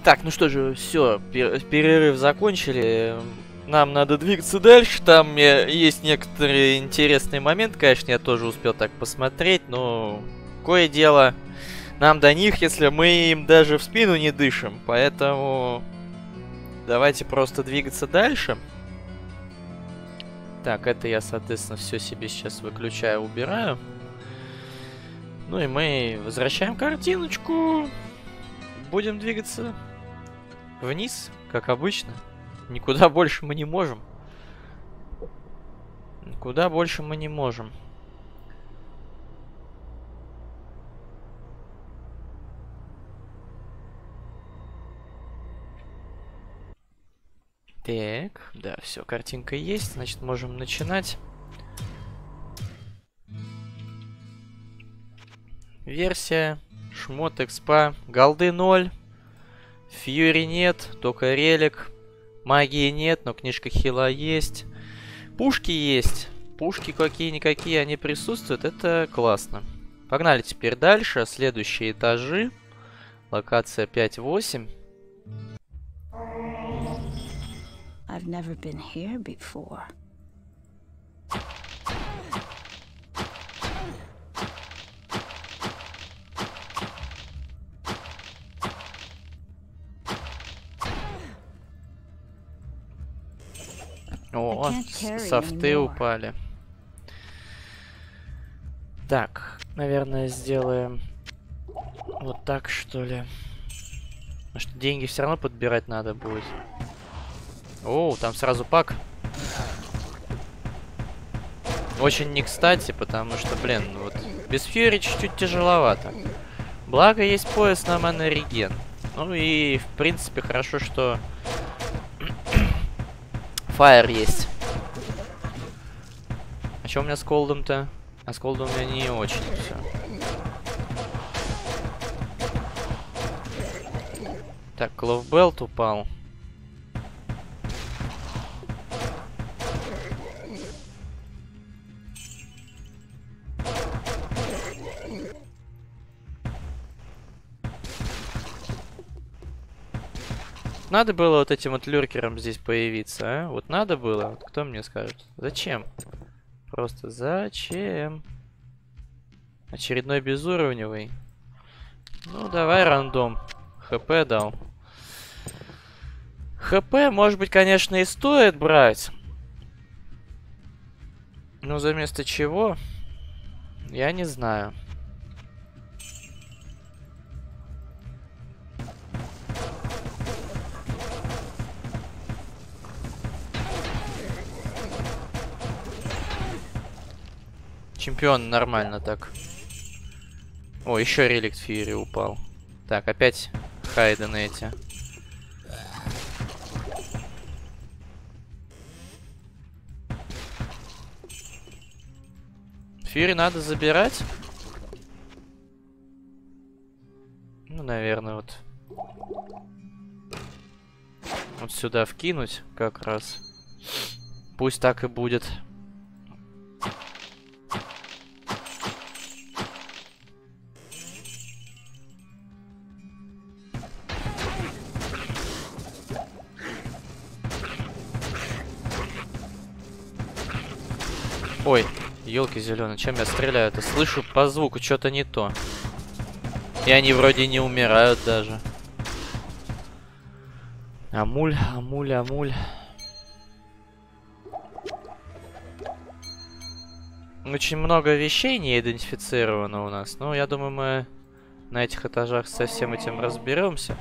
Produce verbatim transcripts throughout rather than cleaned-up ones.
Так, ну что же, все, перерыв закончили. Нам надо двигаться дальше. Там есть некоторые интересные моменты. Конечно, я тоже успел так посмотреть, но кое дело нам до них, если мы им даже в спину не дышим. Поэтому давайте просто двигаться дальше. Так, это я, соответственно, все себе сейчас выключаю, убираю. Ну и мы возвращаем картиночку. Будем двигаться вниз, как обычно. Никуда больше мы не можем. Никуда больше мы не можем. Так, да, все, картинка есть, значит, можем начинать. Версия, шмот, экспа, голды ноль. Фьюри нет, только релик. Магии нет, но книжка хила есть. Пушки есть. Пушки какие-никакие, они присутствуют. Это классно. Погнали теперь дальше. Следующие этажи. Локация пять восемь. I've never been here before. О, софты упали. Так, наверное, сделаем вот так, что ли. Потому что деньги все равно подбирать надо будет. О, там сразу пак. Очень не кстати, потому что, блин, вот без Фьюри чуть-чуть тяжеловато. Благо есть пояс на мана-реген. Ну и, в принципе, хорошо, что Фаер есть. А что у меня с колдом-то? А с колдом у меня не очень все. Так, Кловбелт упал. Надо было вот этим вот люркером здесь появиться, а? Вот надо было? Вот кто мне скажет? Зачем? Просто зачем? Очередной безуровневый. Ну, давай рандом. ХП дал. ХП, может быть, конечно, и стоит брать. Но за место чего? Я не знаю. Чемпион нормально так. О, еще реликт Фьюри упал. Так, опять хайдены эти. Фьюри надо забирать. Ну, наверное, вот. Вот сюда вкинуть как раз. Пусть так и будет. Ой, елки зеленые, чем я стреляю-то? Слышу по звуку, что-то не то. И они вроде не умирают даже. Амуль, амуль, амуль. Очень много вещей не идентифицировано у нас. Но я думаю, мы на этих этажах со всем этим разберемся.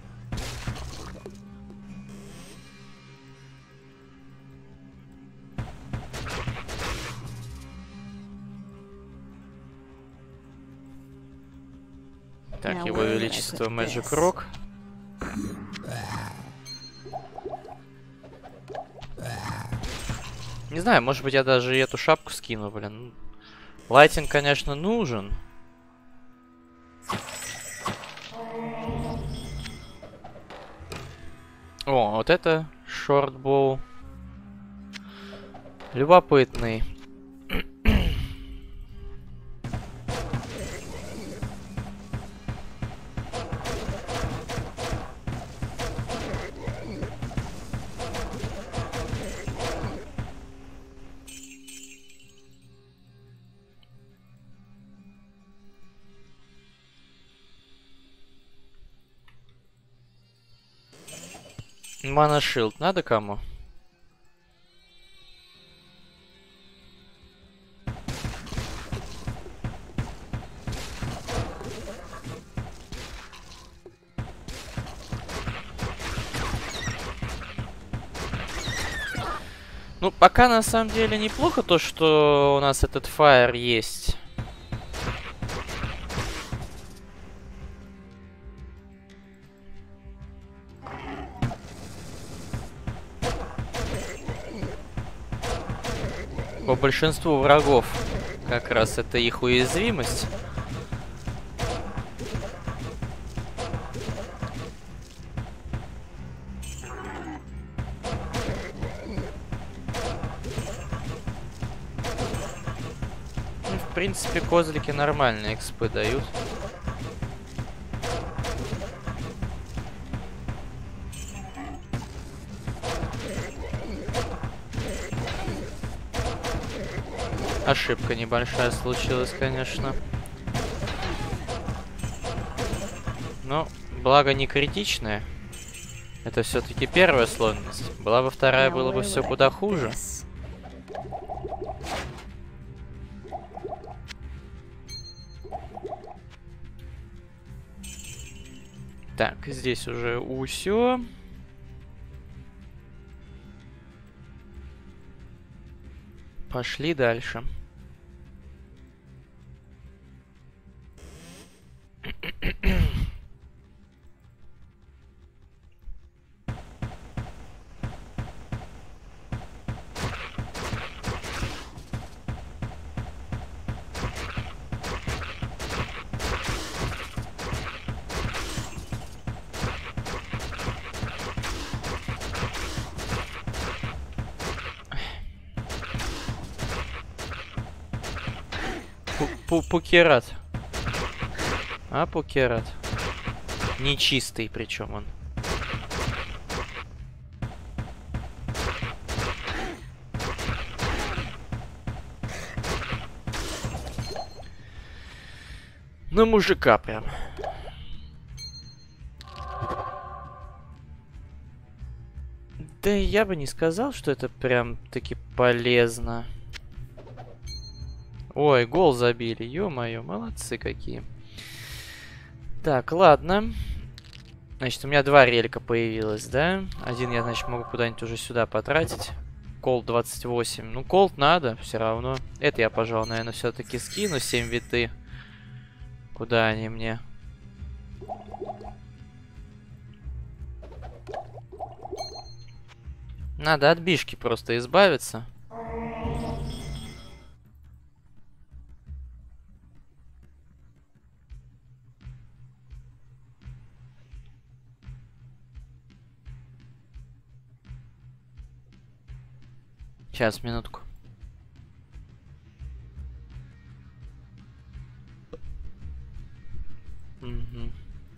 Так, его величество Magic Rock. Не знаю, может быть, я даже и эту шапку скину, блин. Лайтинг, конечно, нужен. О, вот это шортбоу. Любопытный. Мана шилд надо кому? Ну, пока на самом деле неплохо то, что у нас этот фаер есть. По большинству врагов как раз это их уязвимость. В принципе, козлики нормальные экспы дают. Ошибка небольшая случилась, конечно. Но, благо, не критичная. Это все-таки первая сложность. Была бы вторая, было бы все куда хуже. Так, здесь уже усё. Пошли дальше. Пукерат. А, Пукерат. Нечистый, причем он. Ну, мужика прям. Да я бы не сказал, что это прям таки полезно. Ой, гол забили, ё-моё, молодцы какие. Так, ладно. Значит, у меня два релика появилось, да? Один я, значит, могу куда-нибудь уже сюда потратить. Колд двадцать восемь. Ну, колд надо, все равно. Это я, пожалуй, наверное, все-таки скину. семь виты. Куда они мне? Надо от бишки просто избавиться. Сейчас, минутку. Угу.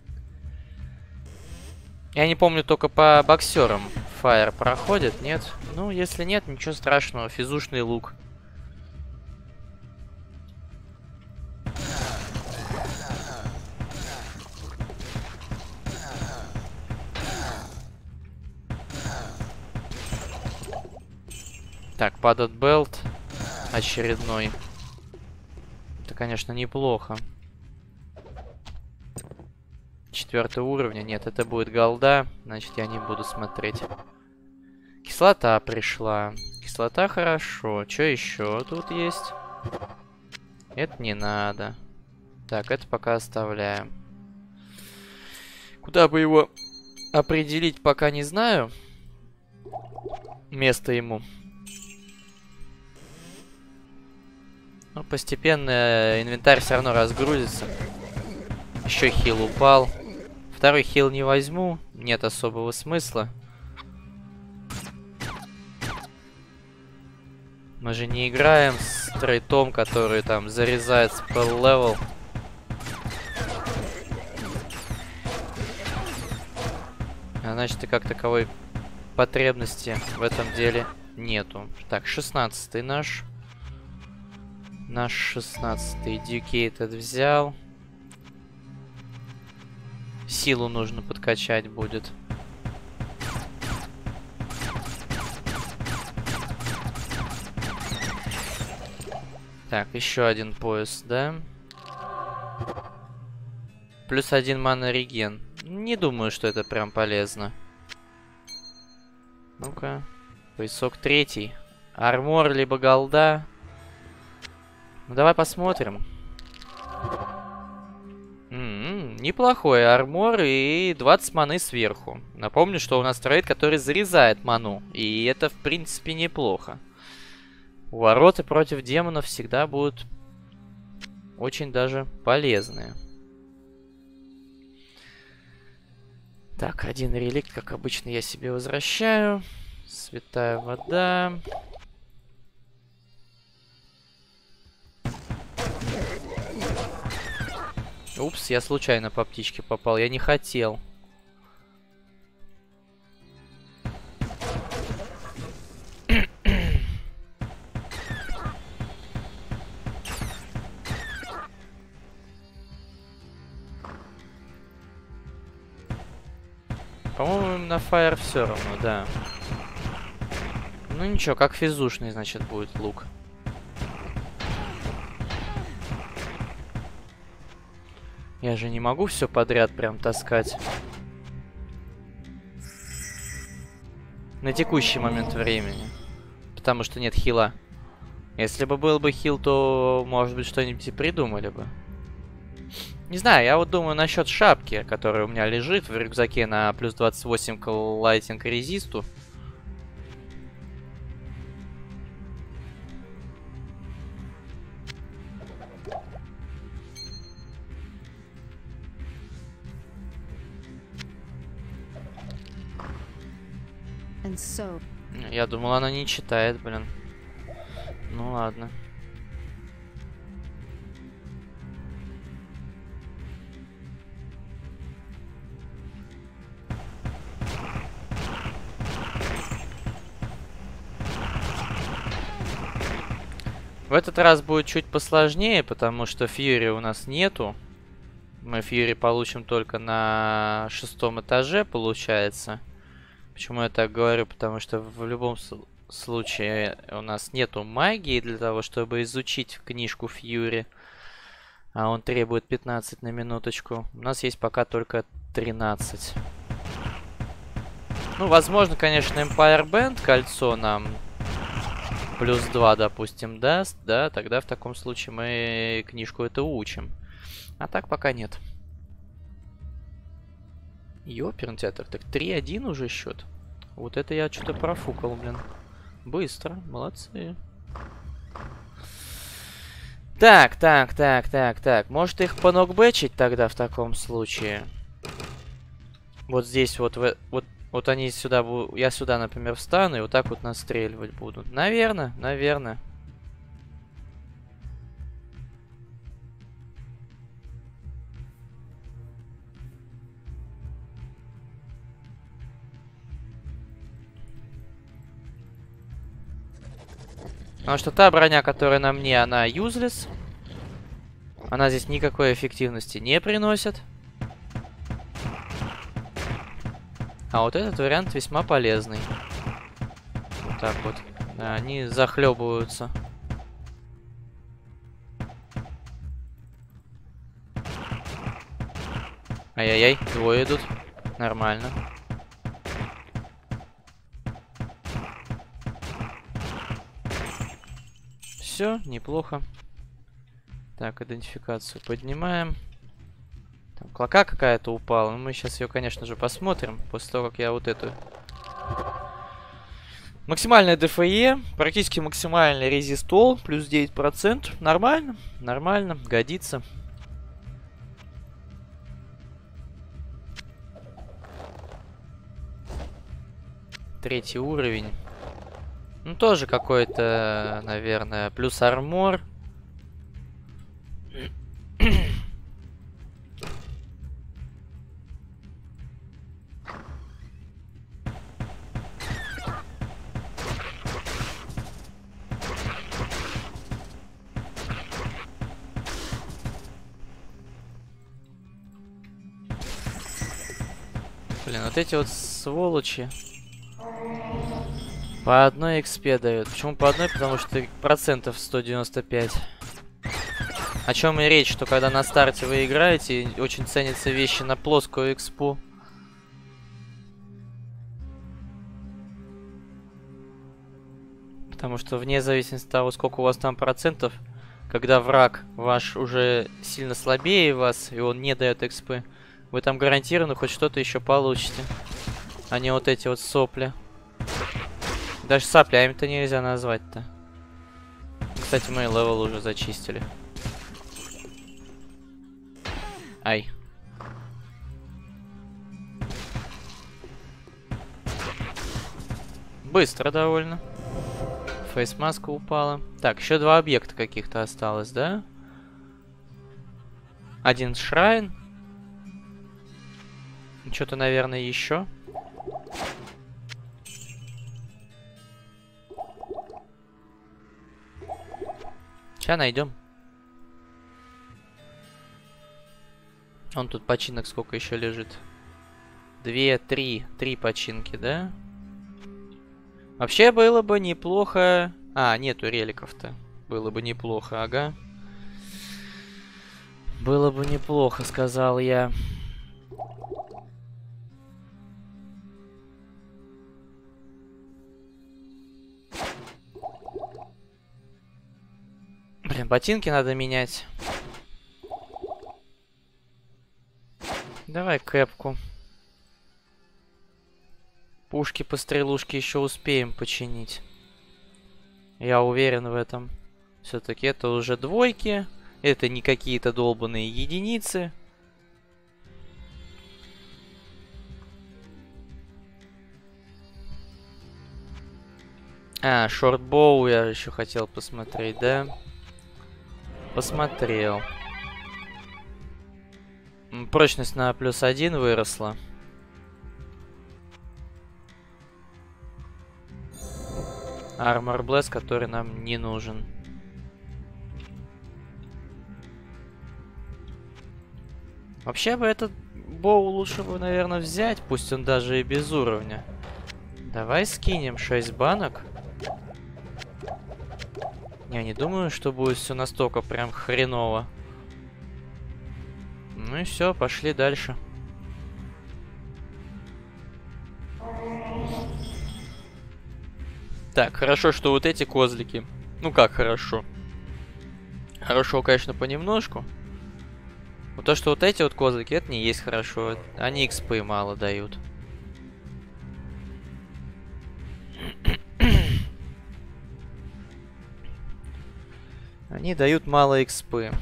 Я не помню, только по боксерам фаер проходит, нет? Ну, если нет, ничего страшного. Физушный лук. Так, падает белт очередной. Это, конечно, неплохо. Четвертый уровня. Нет, это будет голда. Значит, я не буду смотреть. Кислота пришла. Кислота хорошо. Что еще тут есть? Это не надо. Так, это пока оставляем. Куда бы его определить, пока не знаю. Место ему. Но постепенно инвентарь все равно разгрузится. Еще хил упал. Второй хил не возьму. Нет особого смысла. Мы же не играем с трейтом, который там зарезает спелл левел. А значит, и как таковой потребности в этом деле нету. Так, шестнадцатый наш. Наш шестнадцатый Educated взял. Силу нужно подкачать будет. Так, еще один пояс, да? Плюс один мана реген. Не думаю, что это прям полезно. Ну-ка. Поясок третий. Армор, либо голда. Ну, давай посмотрим. М-м-м, неплохой армор и двадцать маны сверху. Напомню, что у нас трейд, который зарезает ману. И это, в принципе, неплохо. Вороты против демонов всегда будут очень даже полезные. Так, один реликт, как обычно, я себе возвращаю. Святая вода. Упс, я случайно по птичке попал. Я не хотел. По-моему, на Fire все равно, да. Ну ничего, как физушный, значит, будет лук. Я же не могу все подряд прям таскать. На текущий момент времени. Потому что нет хила. Если бы был бы хил, то, может быть, что-нибудь и придумали бы. Не знаю, я вот думаю насчет шапки, которая у меня лежит в рюкзаке на плюс двадцать восемь к лайтинг резисту. And so, Я думал, она не читает, блин. Ну ладно. В этот раз будет чуть посложнее, потому что Фьюри у нас нету. Мы Фьюри получим только на шестом этаже, получается. Почему я так говорю? Потому что в любом случае у нас нету магии для того, чтобы изучить книжку Фьюри. А он требует пятнадцать на минуточку. У нас есть пока только тринадцать. Ну, возможно, конечно, Empire Band кольцо нам плюс два, допустим, даст. Да, тогда в таком случае мы книжку эту учим. А так пока нет. Ёперный театр. Так три один уже счет. Вот это я что-то профукал, блин. Быстро. Молодцы. Так, так, так, так, так. Может их понокбэчить тогда в таком случае? Вот здесь вот, в, вот, вот они сюда будут... Я сюда, например, встану и вот так вот настреливать буду. Наверное, наверное. Потому что та броня, которая на мне, она useless. Она здесь никакой эффективности не приносит. А вот этот вариант весьма полезный. Вот так вот. Да, они захлебываются. Ай-яй-яй, двое идут. Нормально. Все, неплохо. Так, идентификацию поднимаем. Там клока какая-то упала. Ну, мы сейчас ее, конечно же, посмотрим. После того, как я вот эту... Максимальная ДФЕ. Практически максимальный резистол. Плюс девять процентов. Нормально. Нормально. Годится. Третий уровень. Ну, тоже какой-то, наверное, плюс армор. Блин, вот эти вот сволочи. По одной экспе дают. Почему по одной? Потому что процентов сто девяносто пять. О чем и речь, что когда на старте вы играете, очень ценятся вещи на плоскую экспу. Потому что вне зависимости от того, сколько у вас там процентов, когда враг ваш уже сильно слабее вас, и он не дает экспы, вы там гарантированно хоть что-то еще получите. А не вот эти вот сопли. Даже соплями-то нельзя назвать-то. Кстати, мы левел уже зачистили. Ай. Быстро довольно. Фейсмаска упала. Так, еще два объекта каких-то осталось, да? Один шрайн. Что-то, наверное, еще. Сейчас найдем. Он тут починок сколько еще лежит? Две, три. Три починки, да? Вообще было бы неплохо... А, нету реликов-то. Было бы неплохо, ага. Было бы неплохо, сказал я. Блин, ботинки надо менять. Давай кэпку. Пушки по стрелушке еще успеем починить. Я уверен в этом. Все-таки это уже двойки. Это не какие-то долбаные единицы. А, шортбоу я еще хотел посмотреть, да? Посмотрел. Прочность на плюс один выросла. Armor Bless, который нам не нужен. Вообще бы этот боу лучше бы, наверное, взять. Пусть он даже и без уровня. Давай скинем шесть банок. Я не думаю, что будет все настолько прям хреново. Ну и все, пошли дальше. Так, хорошо, что вот эти козлики. Ну как хорошо? Хорошо, конечно, понемножку. Но то, что вот эти вот козлики, это не есть хорошо. Они экспы мало дают. Они дают мало экспы.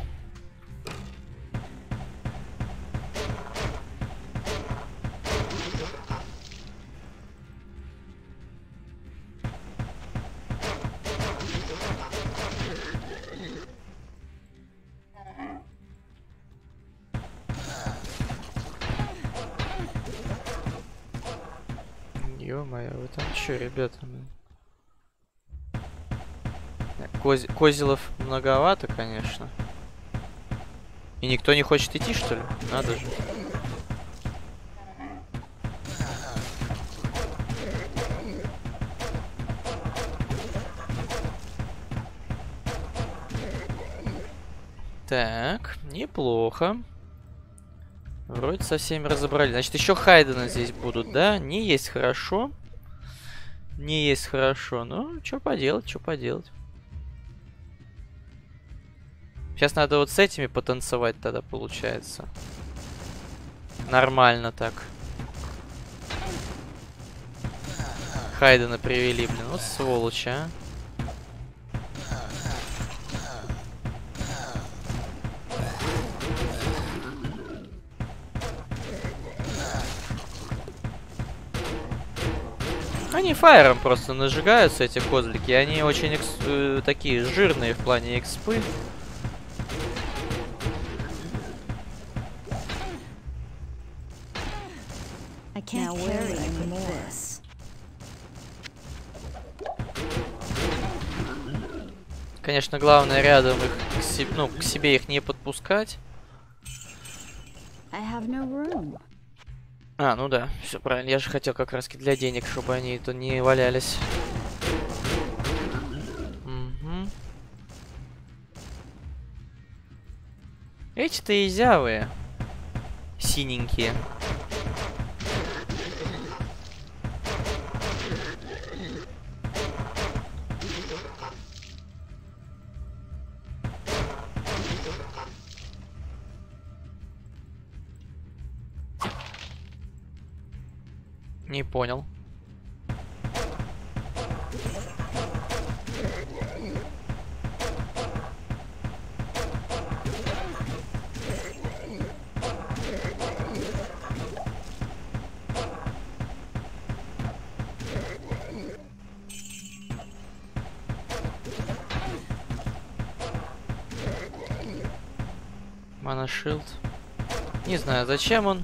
Ё-моё, вы там чё, ребята? Коз... Козелов многовато, конечно. И никто не хочет идти, что ли? Надо же. Так, неплохо. Вроде со всеми разобрались. Значит, еще Хайдена здесь будут, да? Не есть хорошо. Не есть хорошо. Ну, что поделать, что поделать. Сейчас надо вот с этими потанцевать тогда, получается. Нормально так. Хайдена привели, блин. Вот сволочь, а. Они фаером просто нажигаются, эти козлики. Они очень экс э, такие жирные в плане экспы. Конечно, главное рядом их к себе, ну, к себе их не подпускать. А, ну да, все правильно. Я же хотел как раз для денег, чтобы они тут не валялись. Угу. эти-то изявые. Синенькие. Не понял. Манашилд. Не знаю, зачем он.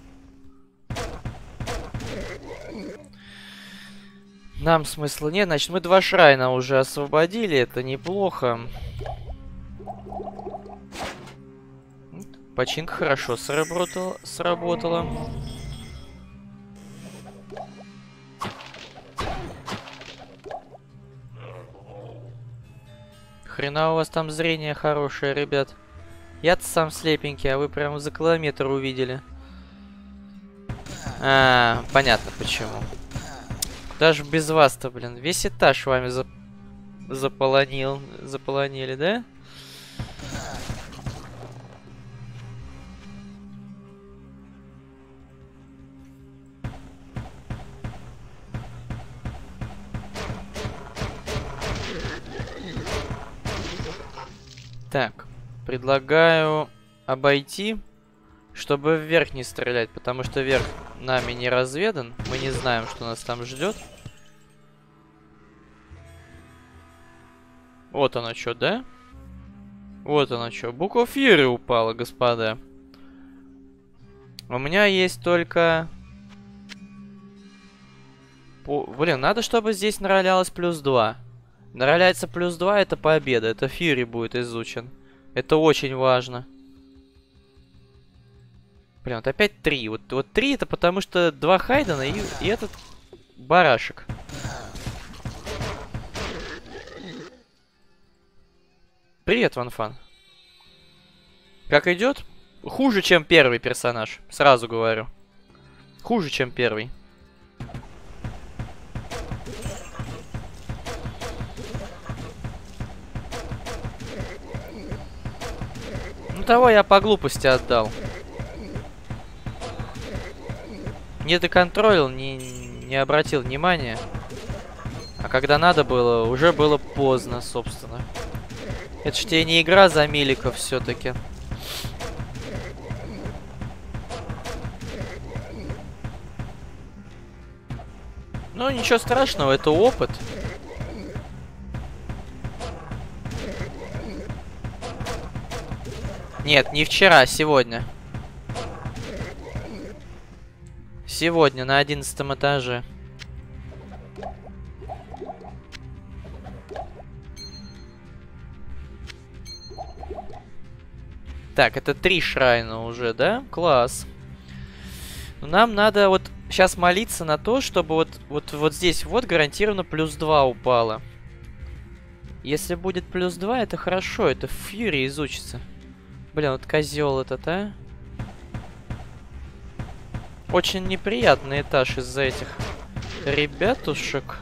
Нам смысла нет. Значит, мы два шрайна уже освободили. Это неплохо. Починка хорошо сработала. сработала. Хрена у вас там зрение хорошее, ребят. Я-то сам слепенький, а вы прямо за километр увидели. А, понятно почему. Даже без вас-то, блин, весь этаж вами зап заполонил, заполонили, да? Так, предлагаю обойти, чтобы вверх не стрелять, потому что вверх нами не разведан. Мы не знаем, что нас там ждет. Вот оно что, да? Вот оно что. Буква Фьюри упала, господа. У меня есть только... По... Блин, надо, чтобы здесь наролялось плюс два. Нароляется плюс два, это победа. Это Фьюри будет изучен. Это очень важно. Блин, вот опять три. Вот, вот три это потому что два Хайдена и, и этот барашек. Привет, Ванфан. Как идет? Хуже, чем первый персонаж. Сразу говорю. Хуже, чем первый. Ну, того я по глупости отдал. Не доконтролил, не, не обратил внимания. А когда надо было, уже было поздно, собственно. Это ж тебе не игра за миликов все-таки. Ну, ничего страшного, это опыт. Нет, не вчера, сегодня. Сегодня на одиннадцатом этаже. Так, это три шрайна уже, да? Класс. Но нам надо вот сейчас молиться на то, чтобы вот, вот, вот здесь вот гарантированно плюс два упало. Если будет плюс два, это хорошо. Это в Фьюри изучится. Блин, вот козел этот, а? Очень неприятный этаж из-за этих ребятушек.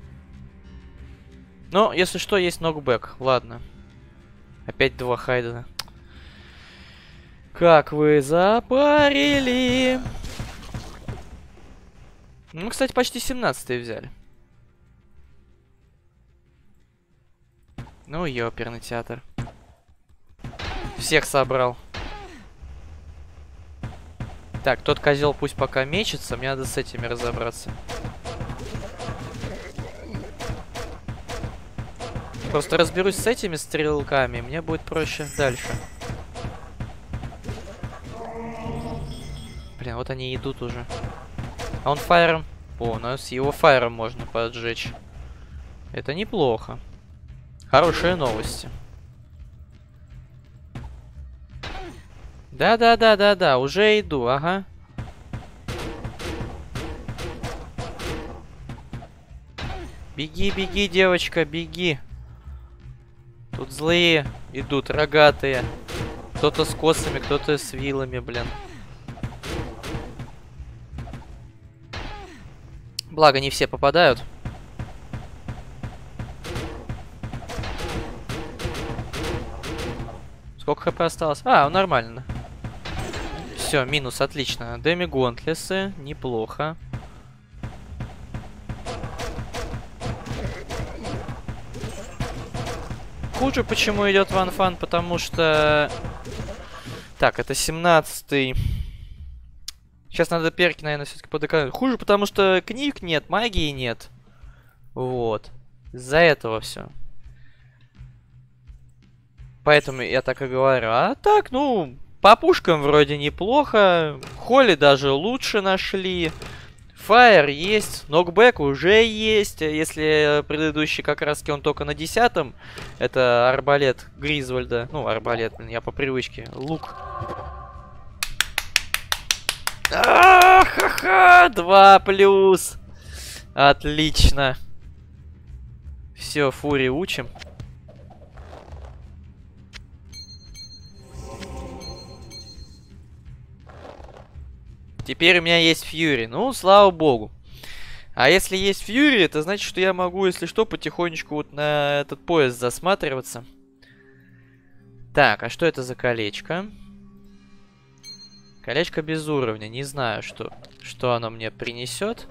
Но, если что, есть нокбэк. Ладно. Опять два Хайдена. Как вы запарили! Ну, кстати, почти семнадцатый взяли. Ну, ёперный театр. Всех собрал. Так, тот козел пусть пока мечется. Мне надо с этими разобраться. Просто разберусь с этими стрелками. Мне будет проще дальше. Блин, вот они идут уже. А он фаером... О, у нас его фаером можно поджечь. Это неплохо. Хорошие новости. Да-да-да-да-да, уже иду, ага. Беги, беги, девочка, беги. Тут злые идут, рогатые. Кто-то с косами, кто-то с вилами, блин. Благо, не все попадают. Сколько хп осталось? А, нормально. Все, минус, отлично. Демигонтлесы, неплохо. Хуже почему идет ванфан, потому что... Так, это семнадцатый. Сейчас надо перки, наверное, все-таки подэкономить. Хуже, потому что книг нет, магии нет. Вот. Из-за этого все. Поэтому я так и говорю. А так, ну, по пушкам вроде неплохо. Холли даже лучше нашли. Фаер есть. Нокбэк уже есть. Если предыдущий как раз он только на десятом. Это арбалет Гризвольда. Ну, арбалет, я по привычке. Лук. Ха-ха! Два плюс. Отлично. Все, Фури учим. Теперь у меня есть Фьюри. Ну, слава богу. А если есть Фьюри, это значит, что я могу, если что, потихонечку вот на этот пояс засматриваться. Так, а что это за колечко? Колечко без уровня. Не знаю, что, что оно мне принесет.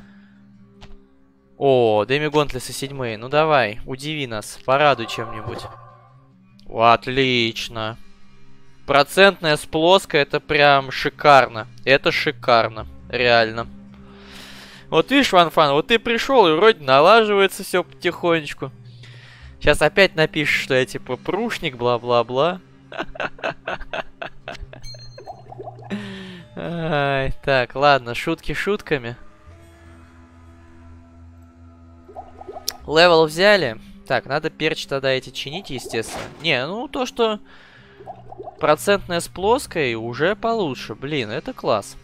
О, демигонтлесы седьмые. Ну давай, удиви нас. Порадуй чем-нибудь. Отлично. Процентная с плоской, это прям шикарно. Это шикарно. Реально. Вот видишь, Ванфан, вот ты пришел, и вроде налаживается все потихонечку. Сейчас опять напишешь, что я типа прушник, бла-бла-бла. Так, ладно, шутки шутками. Левел взяли. Так, надо перчи тогда эти чинить, естественно. Не, ну то, что процентная с плоской, уже получше. Блин, это класс.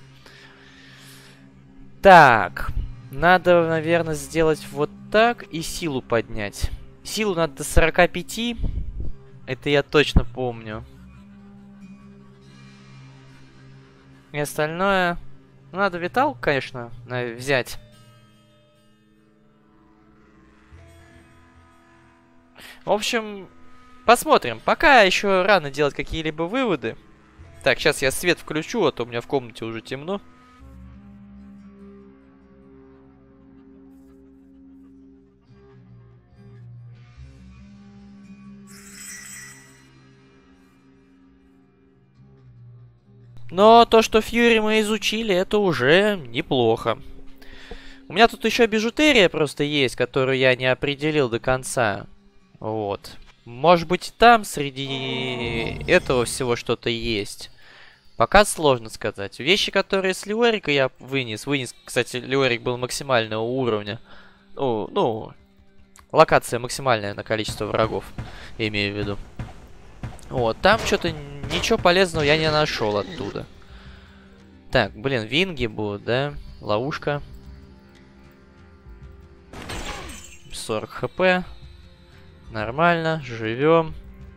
Так, надо, наверное, сделать вот так и силу поднять. Силу надо до сорока пяти. Это я точно помню. И остальное... Ну, надо виталку, конечно, взять. В общем, посмотрим. Пока еще рано делать какие-либо выводы. Так, сейчас я свет включу, а то у меня в комнате уже темно. Но то, что Фьюри мы изучили, это уже неплохо. У меня тут еще бижутерия просто есть, которую я не определил до конца. Вот. Может быть, там среди этого всего что-то есть. Пока сложно сказать. Вещи, которые с Леорика я вынес. Вынес, кстати, Леорик был максимального уровня. Ну, ну, локация максимальная на количество врагов, имею в виду. Вот, там что-то ничего полезного я не нашел оттуда. Так, блин, винги будут, да? Ловушка. сорок хп. Нормально, живем.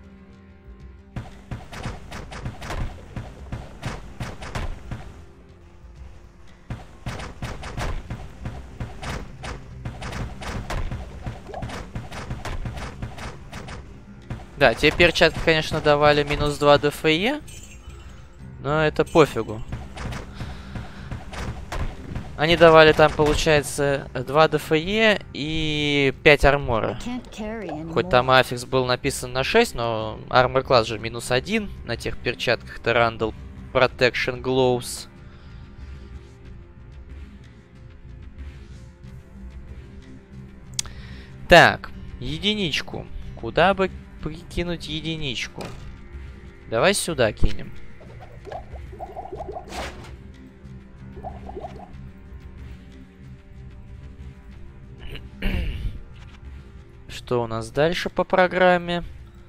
Да, те перчатки, конечно, давали минус два ДФЕ, но это пофигу. Они давали там, получается, два ДФЕ и пять армора. Хоть там аффикс был написан на шесть, но армор класс же минус один на тех перчатках. Это Randall Protection Gloves. Так, единичку. Куда бы прикинуть единичку? Давай сюда кинем. Что у нас дальше по программе?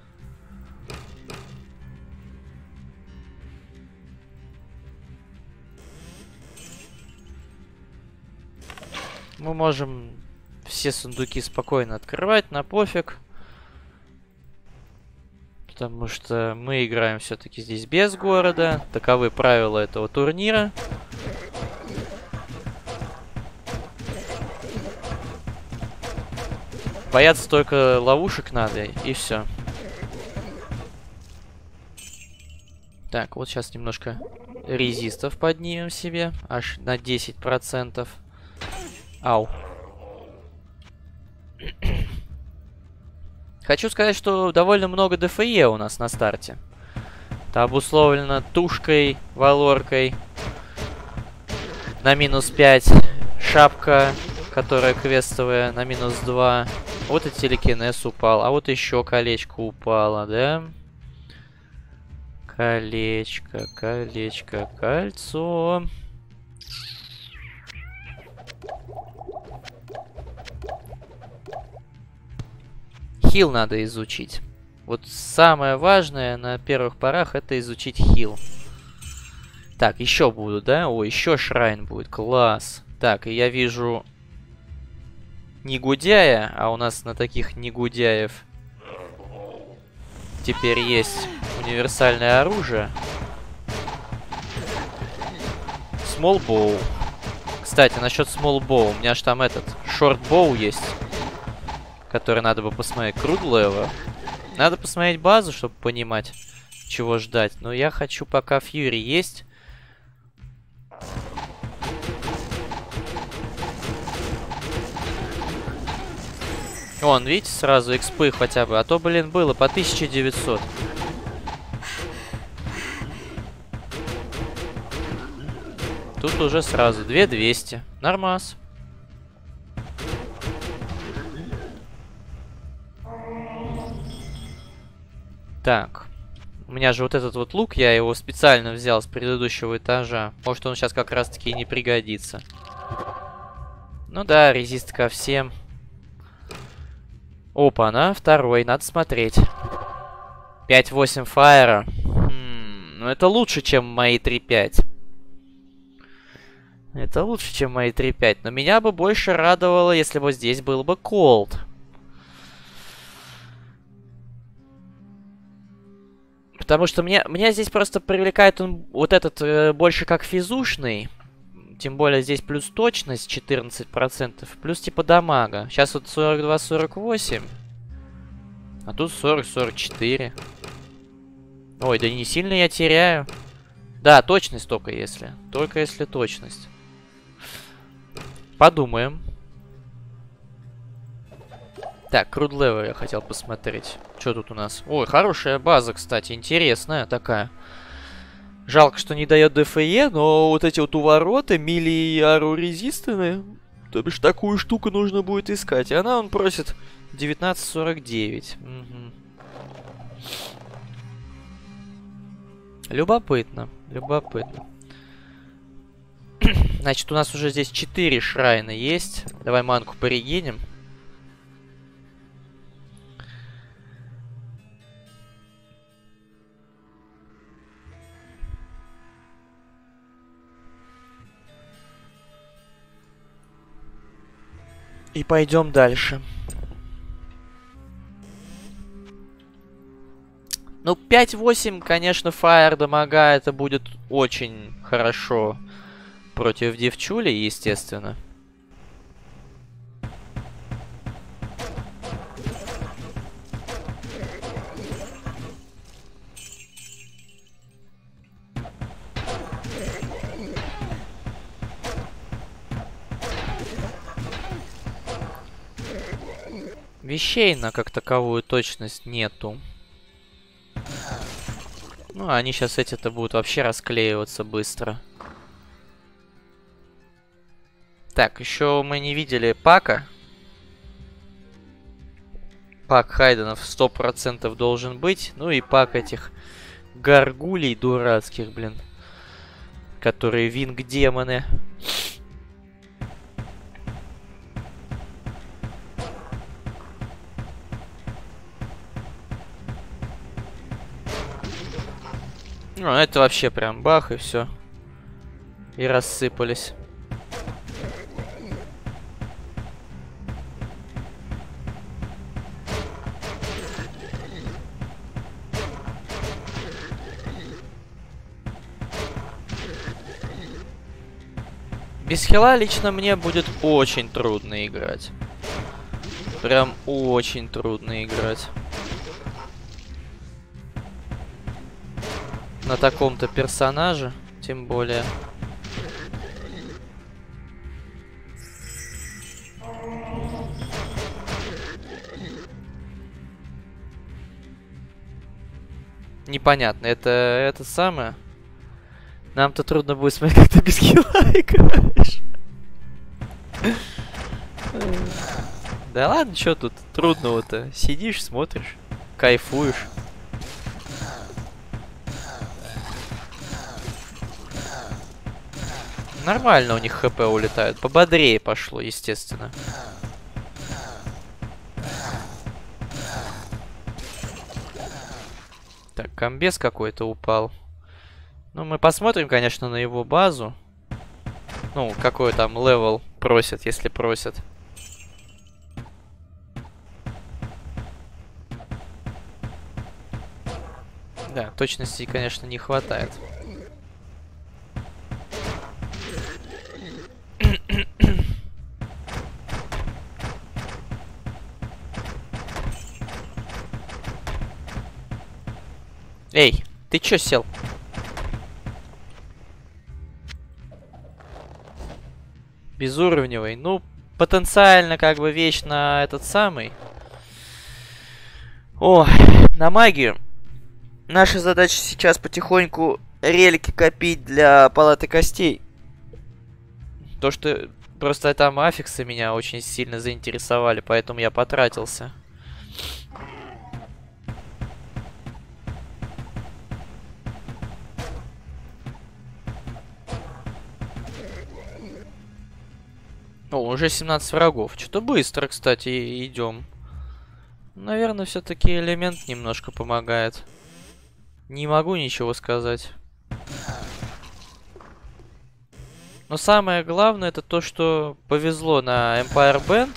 Мы можем все сундуки спокойно открывать, на пофиг. Потому что мы играем все-таки здесь без города. Таковы правила этого турнира. Бояться только ловушек надо, и все. Так, вот сейчас немножко резистов поднимем себе. Аж на десять процентов. Ау. Хочу сказать, что довольно много ДФЕ у нас на старте. Это обусловлено тушкой, валоркой. На минус пять. Шапка, которая квестовая, на минус два. Вот и телекинез упал. А вот еще колечко упало, да? Колечко, колечко, кольцо. Хил надо изучить. Вот самое важное на первых порах это изучить хил. Так, еще будут, да? О, еще шрайн будет. Класс. Так, и я вижу негудяя, а у нас на таких негудяев теперь есть универсальное оружие. Small bow. Кстати, насчет small bow. У меня же там этот short bow есть, который надо бы посмотреть. Крудлева. Надо посмотреть базу, чтобы понимать, чего ждать. Но я хочу, пока Фьюри есть. Вон, видите, сразу экспы хотя бы. А то, блин, было по тысяче девятьсот. Тут уже сразу две тысячи двести. Нормас. Так. У меня же вот этот вот лук, я его специально взял с предыдущего этажа. Может, он сейчас как раз-таки и не пригодится. Ну да, резист ко всем. Опа, на второй, надо смотреть. пять восемь фаера. Хм, ну это лучше, чем мои три пять. Это лучше, чем мои три пять. Но меня бы больше радовало, если бы здесь был бы колд. Потому что меня, меня здесь просто привлекает он вот этот э, больше как физушный. Тем более здесь плюс точность четырнадцать процентов. Плюс типа дамага. Сейчас вот сорок два сорок восемь. А тут сорок сорок четыре. Ой, да не сильно я теряю. Да, точность только если. Только если точность. Подумаем. Так, Крудлева я хотел посмотреть. Что тут у нас? Ой, хорошая база, кстати. Интересная такая. Жалко, что не дает ДФЕ, но вот эти вот увороты, мили и ару резистаны, то бишь такую штуку нужно будет искать. И она, он просит девятнадцать сорок девять. Угу. Любопытно, любопытно. Значит, у нас уже здесь четыре шрайна есть. Давай манку порегеним. И пойдем дальше. Ну, пять восемь, конечно, фаер дамага это будет очень хорошо против девчули, естественно. Вещей на как таковую точность нету. Ну, они сейчас эти-то будут вообще расклеиваться быстро. Так, еще мы не видели пака. Пак Хайденов сто процентов должен быть. Ну и пак этих гаргулей дурацких, блин. Которые винг-демоны. Ну, это вообще прям бах и все. И рассыпались. Без хила лично мне будет очень трудно играть. Прям очень трудно играть. На таком-то персонаже, тем более. Непонятно, это это самое. Нам-то трудно будет смотреть, как ты без хила играешь. Да ладно, что тут трудного-то? Сидишь, смотришь, кайфуешь. Нормально у них хп улетают. Пободрее пошло, естественно. Так, комбез какой-то упал. Ну, мы посмотрим, конечно, на его базу. Ну, какой там левел просят, если просят. Да, точности, конечно, не хватает. Эй, ты чё сел? Безуровневый. Ну, потенциально, как бы, вечно этот самый. О, на магию. Наша задача сейчас потихоньку релики копить для палаты костей. То, что просто там аффиксы меня очень сильно заинтересовали, поэтому я потратился. О, уже семнадцать врагов. Что-то быстро, кстати, идем. Наверное, все-таки элемент немножко помогает. Не могу ничего сказать. Но самое главное, это то, что повезло на Empire Band.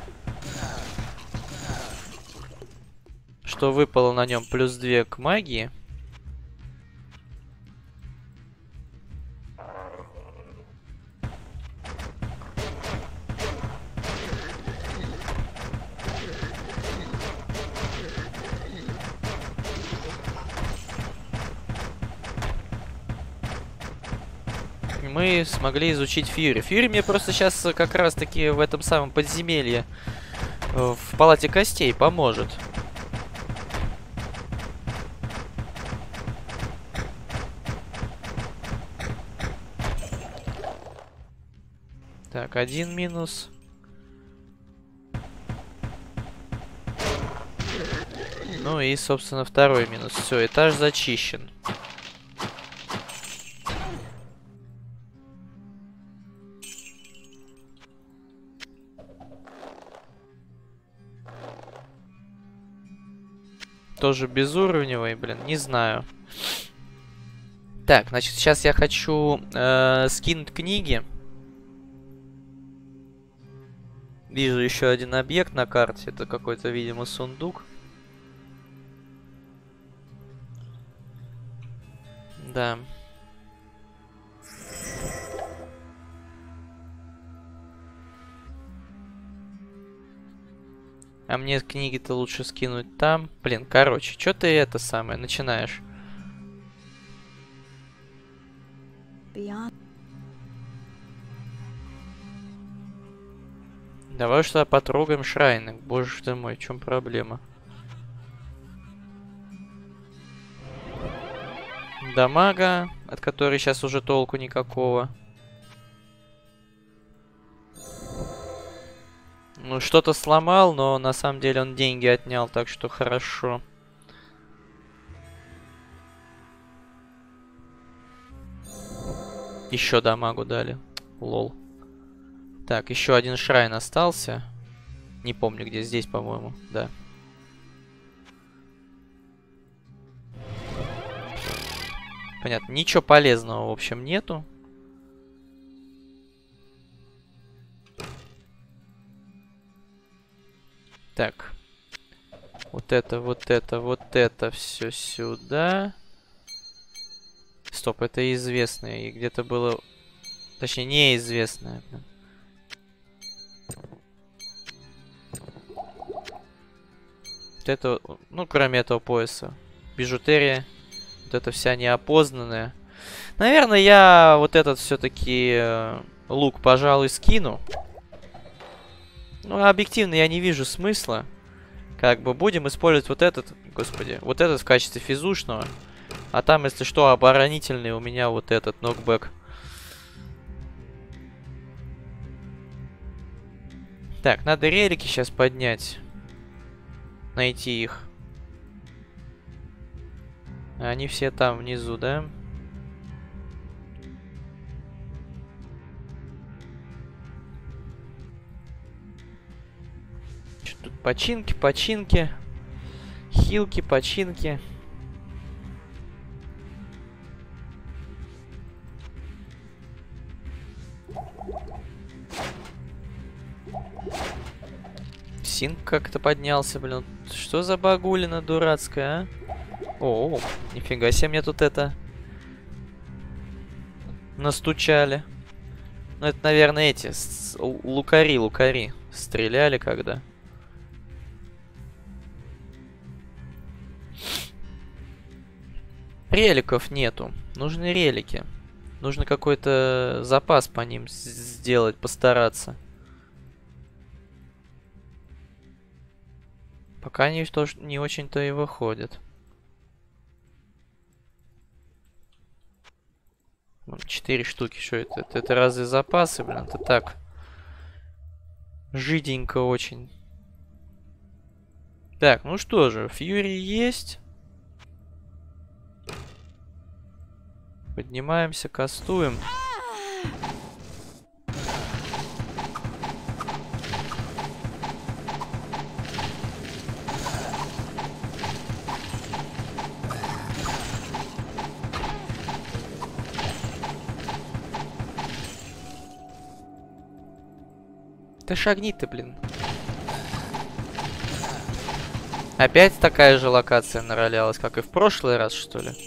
Что выпало на нем плюс два к магии. Мы смогли изучить Фьюри. Фьюри мне просто сейчас как раз-таки в этом самом подземелье в палате костей поможет. Так, один минус. Ну и, собственно, второй минус. Все, этаж зачищен. Тоже безуровневый, блин, не знаю. Так, значит, сейчас я хочу э, скинуть книги. Вижу еще один объект на карте. Это какой-то, видимо, сундук. Да. А мне книги-то лучше скинуть там. Блин, короче, что ты это самое начинаешь? Beyond. Давай что потрогаем шрайны. Боже ты мой, в чем проблема? Дамага, от которой сейчас уже толку никакого. Ну, что-то сломал, но на самом деле он деньги отнял, так что хорошо. Еще дамагу дали. Лол. Так, еще один шрайн остался. Не помню, где. Здесь, по-моему. Да. Понятно. Ничего полезного, в общем, нету. Так. Вот это, вот это, вот это все сюда. Стоп, это известное. И где-то было... Точнее, неизвестная. Вот это, ну, кроме этого пояса. Бижутерия. Вот это вся неопознанная. Наверное, я вот этот все-таки э, лук, пожалуй, скину. Ну, объективно я не вижу смысла. Как бы будем использовать вот этот, господи, вот этот в качестве физушного. А там, если что, оборонительный у меня вот этот нокбэк. Так, надо релики сейчас поднять. Найти их. Они все там внизу, да? Что тут? Починки, починки. Хилки, починки. Синк как-то поднялся, блин. Что за багулина дурацкая, а? О, нифига себе мне тут это настучали. Ну, это, наверное, эти лукари, лукари стреляли когда. Реликов нету. Нужны релики. Нужно какой-то запас по ним сделать, постараться. Пока они тоже не очень-то и выходят. Четыре штуки, что это? это? Это разве запасы, блин? Это так. Жиденько очень. Так, ну что же, Фьюри есть. Поднимаемся, кастуем. Да шагни ты, блин. Опять такая же локация наролялась, как и в прошлый раз, что ли?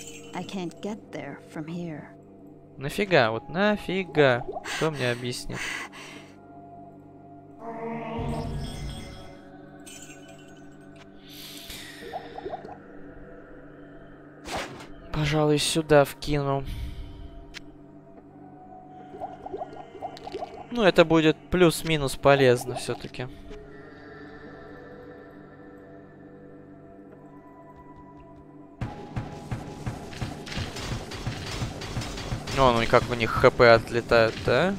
Нафига? Вот нафига? Кто мне объяснит? Пожалуй, сюда вкину. Ну, это будет плюс-минус полезно все-таки. О, ну и как у них хп отлетают, да?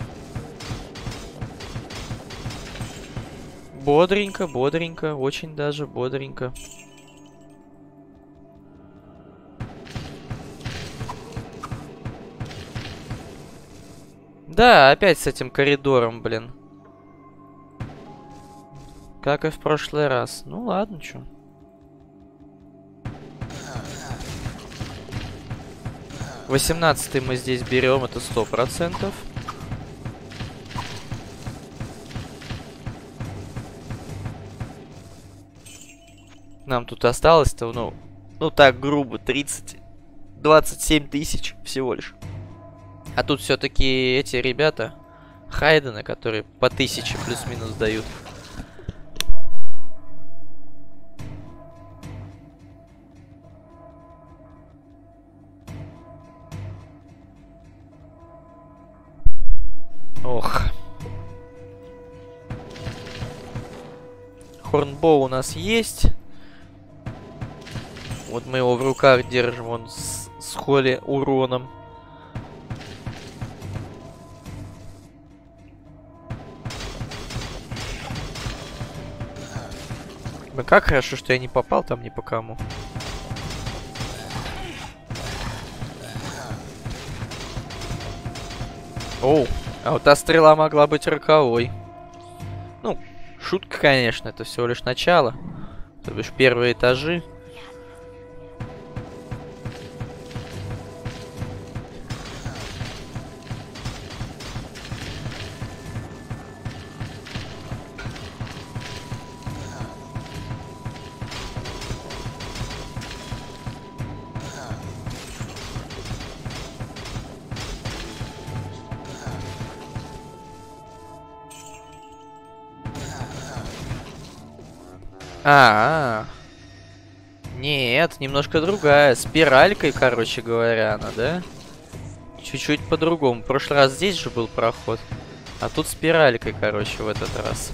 Бодренько, бодренько, очень даже бодренько. Да, опять с этим коридором, блин. Как и в прошлый раз. Ну ладно, чё. восемнадцатый мы здесь берем, это сто процентов. Нам тут осталось-то, ну, ну так грубо, тридцать, двадцать семь тысяч всего лишь. А тут все-таки эти ребята, Хайдены, которые по тысяче плюс-минус дают. Ох. Хорнбоу у нас есть. Вот мы его в руках держим, он с, с холли уроном. Ну как хорошо, что я не попал там ни по кому. Оу, а вот та стрела могла быть роковой. Ну, шутка, конечно, это всего лишь начало. То бишь первые этажи. А, -а, -а. Нет, немножко другая. Спиралькой, короче говоря, она, да? Чуть-чуть по-другому. В прошлый раз здесь же был проход. А тут спиралькой, короче, в этот раз.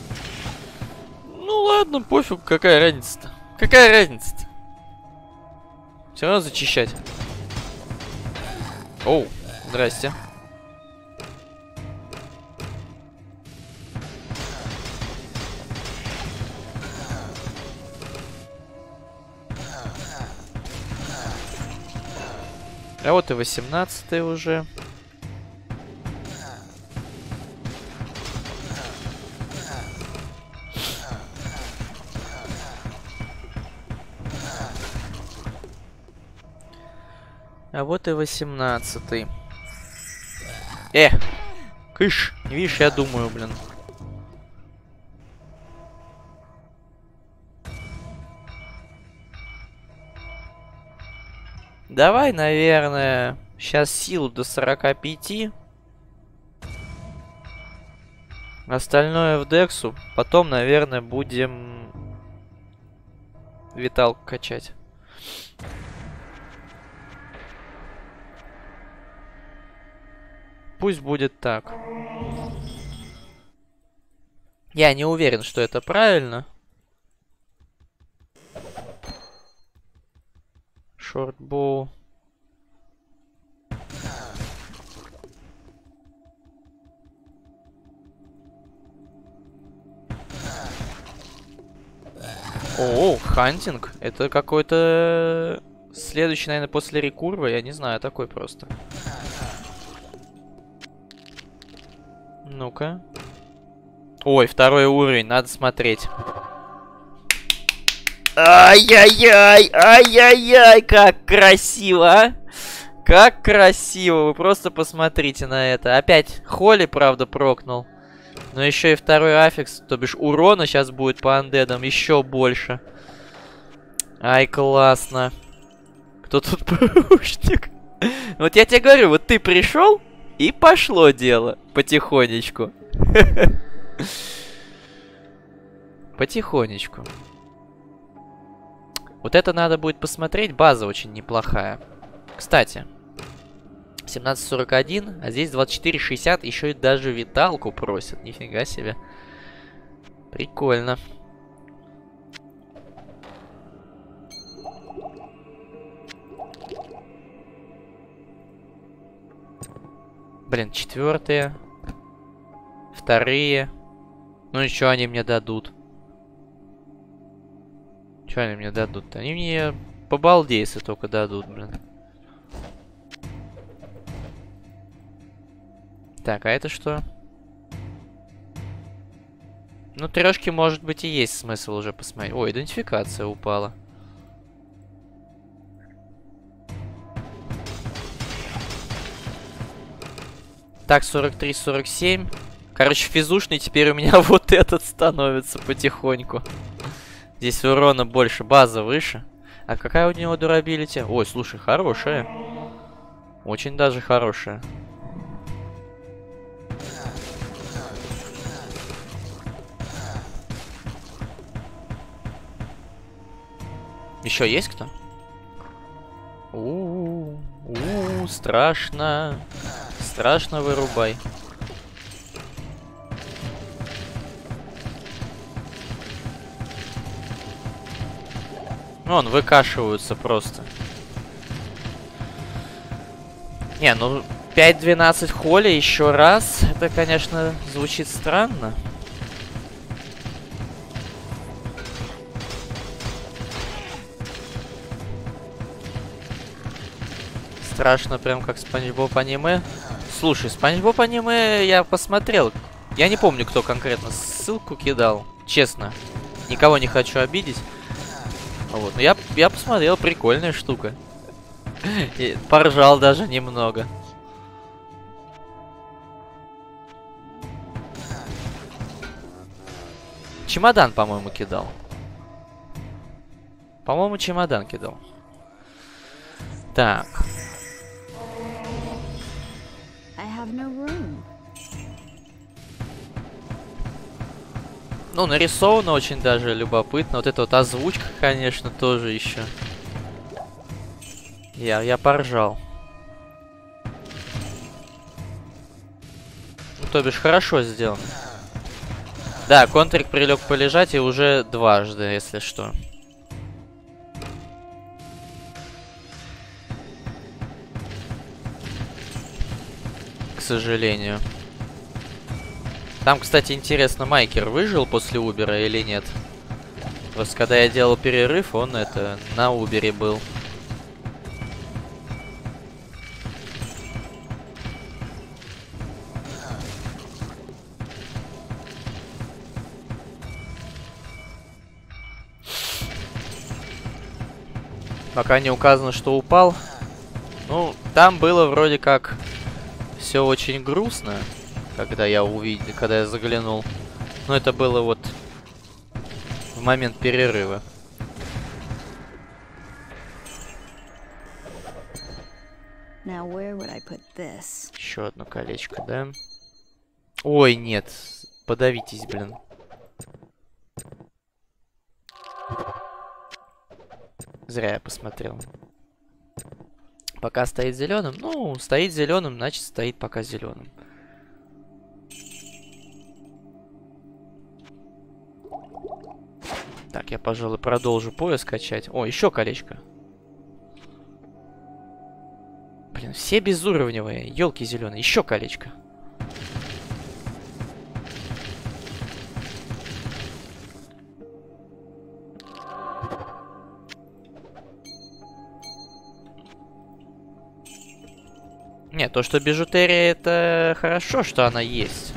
Ну ладно, пофиг, какая разница-то? Какая разница-то? Все равно зачищать. Оу, здрасте. А вот и восемнадцатый уже. А вот и восемнадцатый. Э! Кыш! Видишь, я думаю, блин. Давай, наверное, сейчас силу до сорока пяти. Остальное в дексу. Потом, наверное, будем виталку качать. Пусть будет так. Я не уверен, что это правильно. Шортбоу. О, хантинг. Это какой-то следующий, наверное, после рекурва. Я не знаю, такой просто. Ну-ка. Ой, второй уровень, надо смотреть. Ай-яй-яй, ай-яй-яй, как красиво, а? Как красиво, вы просто посмотрите на это. Опять Холли, правда, прокнул. Но еще и второй аффикс, то бишь урона сейчас будет по андедам еще больше. Ай, классно. Кто тут паучник? Вот я тебе говорю, вот ты пришел, и пошло дело. Потихонечку. Потихонечку. Вот это надо будет посмотреть. База очень неплохая. Кстати. семнадцать сорок один, а здесь двадцать четыре шестьдесят. Еще и даже виталку просят. Нифига себе. Прикольно. Блин, четвертые. Вторые. Ну и что они мне дадут? Что они мне дадут-то? Они мне по балдейсы только дадут, блин. Так, а это что? Ну, трешки, может быть, и есть смысл уже посмотреть. Ой, идентификация упала. Так, сорок три сорок семь. Короче, физушный теперь у меня вот этот становится потихоньку. Здесь урона больше, база выше. А какая у него дурабилити? Ой, слушай, хорошая. Очень даже хорошая. Еще есть кто? У-у-у, у-у, страшно. Страшно вырубай. Вон, выкашиваются просто. Не, ну пять двенадцать холли еще раз. Это, конечно, звучит странно. Страшно, прям как Спанч Боб аниме. Слушай, Спанч Боб аниме я посмотрел. Я не помню, кто конкретно ссылку кидал. Честно. Никого не хочу обидеть. Вот. Но я, я посмотрел, прикольная штука. И поржал даже немного. Чемодан, по-моему, кидал. По-моему, чемодан кидал. Так. Ну, нарисовано очень даже любопытно. Вот эта вот озвучка, конечно, тоже еще. Я, я поржал. Ну, то бишь, хорошо сделано. Да, контрик прилег полежать и уже дважды, если что. К сожалению. Там, кстати, интересно, Майкер выжил после Убера или нет? Просто когда я делал перерыв, он это на Убере был. Пока не указано, что упал. Ну, там было вроде как все очень грустно. Когда я увидел, когда я заглянул. Но это было вот в момент перерыва. Now where would I put this? Еще одно колечко, да? Ой, нет. Подавитесь, блин. Зря я посмотрел. Пока стоит зеленым. Ну, стоит зеленым, значит стоит пока зеленым. Так, я, пожалуй, продолжу пояс качать. О, еще колечко. Блин, все безуровневые. Елки зеленые. Еще колечко. Нет, то, что бижутерия, это хорошо, что она есть.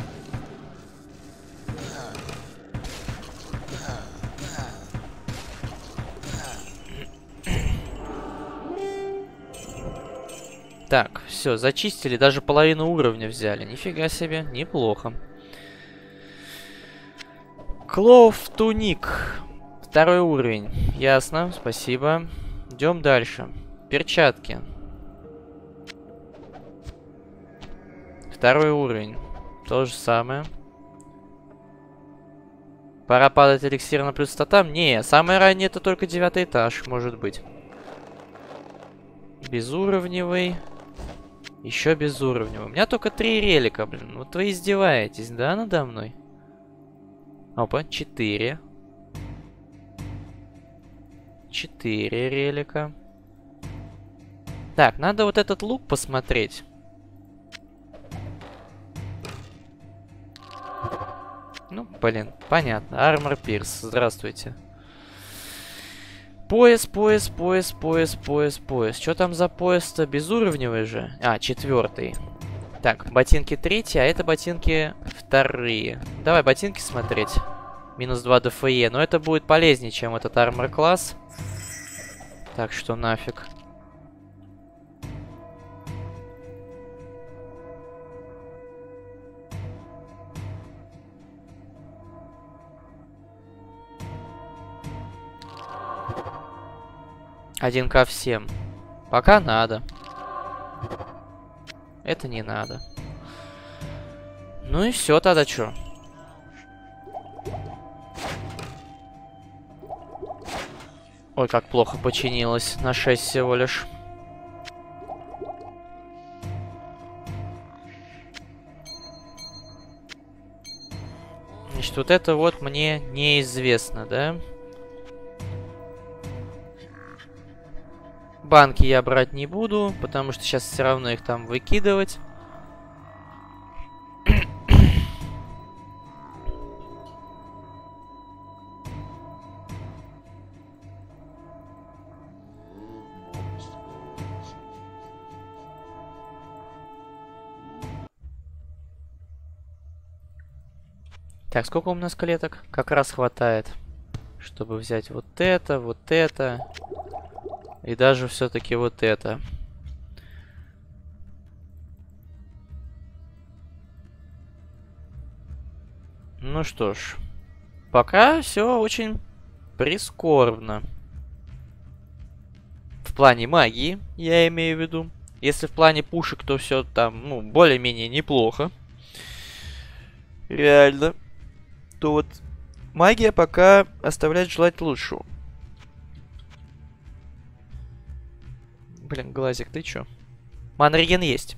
Так, все, зачистили, даже половину уровня взяли. Нифига себе, неплохо. Клоув туник. Второй уровень. Ясно, спасибо. Идем дальше. Перчатки. Второй уровень. То же самое. Пора падать эликсир на плюс статам? Не, самое раннее это только девятый этаж, может быть. Безуровневый. Еще безуровневый. У меня только три релика, блин. Вот вы издеваетесь, да, надо мной? Опа, четыре. Четыре релика. Так, надо вот этот лук посмотреть. Ну, блин, понятно. Армор Пирс, здравствуйте. Пояс, пояс, пояс, пояс, пояс, пояс. Что там за пояс-то? Безуровневый же? А, четвертый. Так, ботинки третьи, а это ботинки вторые. Давай ботинки смотреть. Минус два ДФЕ. Но это будет полезнее, чем этот армор класс. Так что нафиг. один ка всем. Пока надо. Это не надо. Ну и все тогда что? Ой, как плохо починилось. На шесть всего лишь. Значит, вот это вот мне неизвестно, да? Банки я брать не буду, потому что сейчас все равно их там выкидывать. Так, сколько у нас клеток? Как раз хватает, чтобы взять вот это, вот это. И даже все-таки вот это. Ну что ж. Пока все очень прискорбно. В плане магии, я имею в виду. Если в плане пушек, то все там, ну, более-менее неплохо. Реально. То вот магия пока оставляет желать лучшего. Блин, глазик, ты чё? Манреген есть.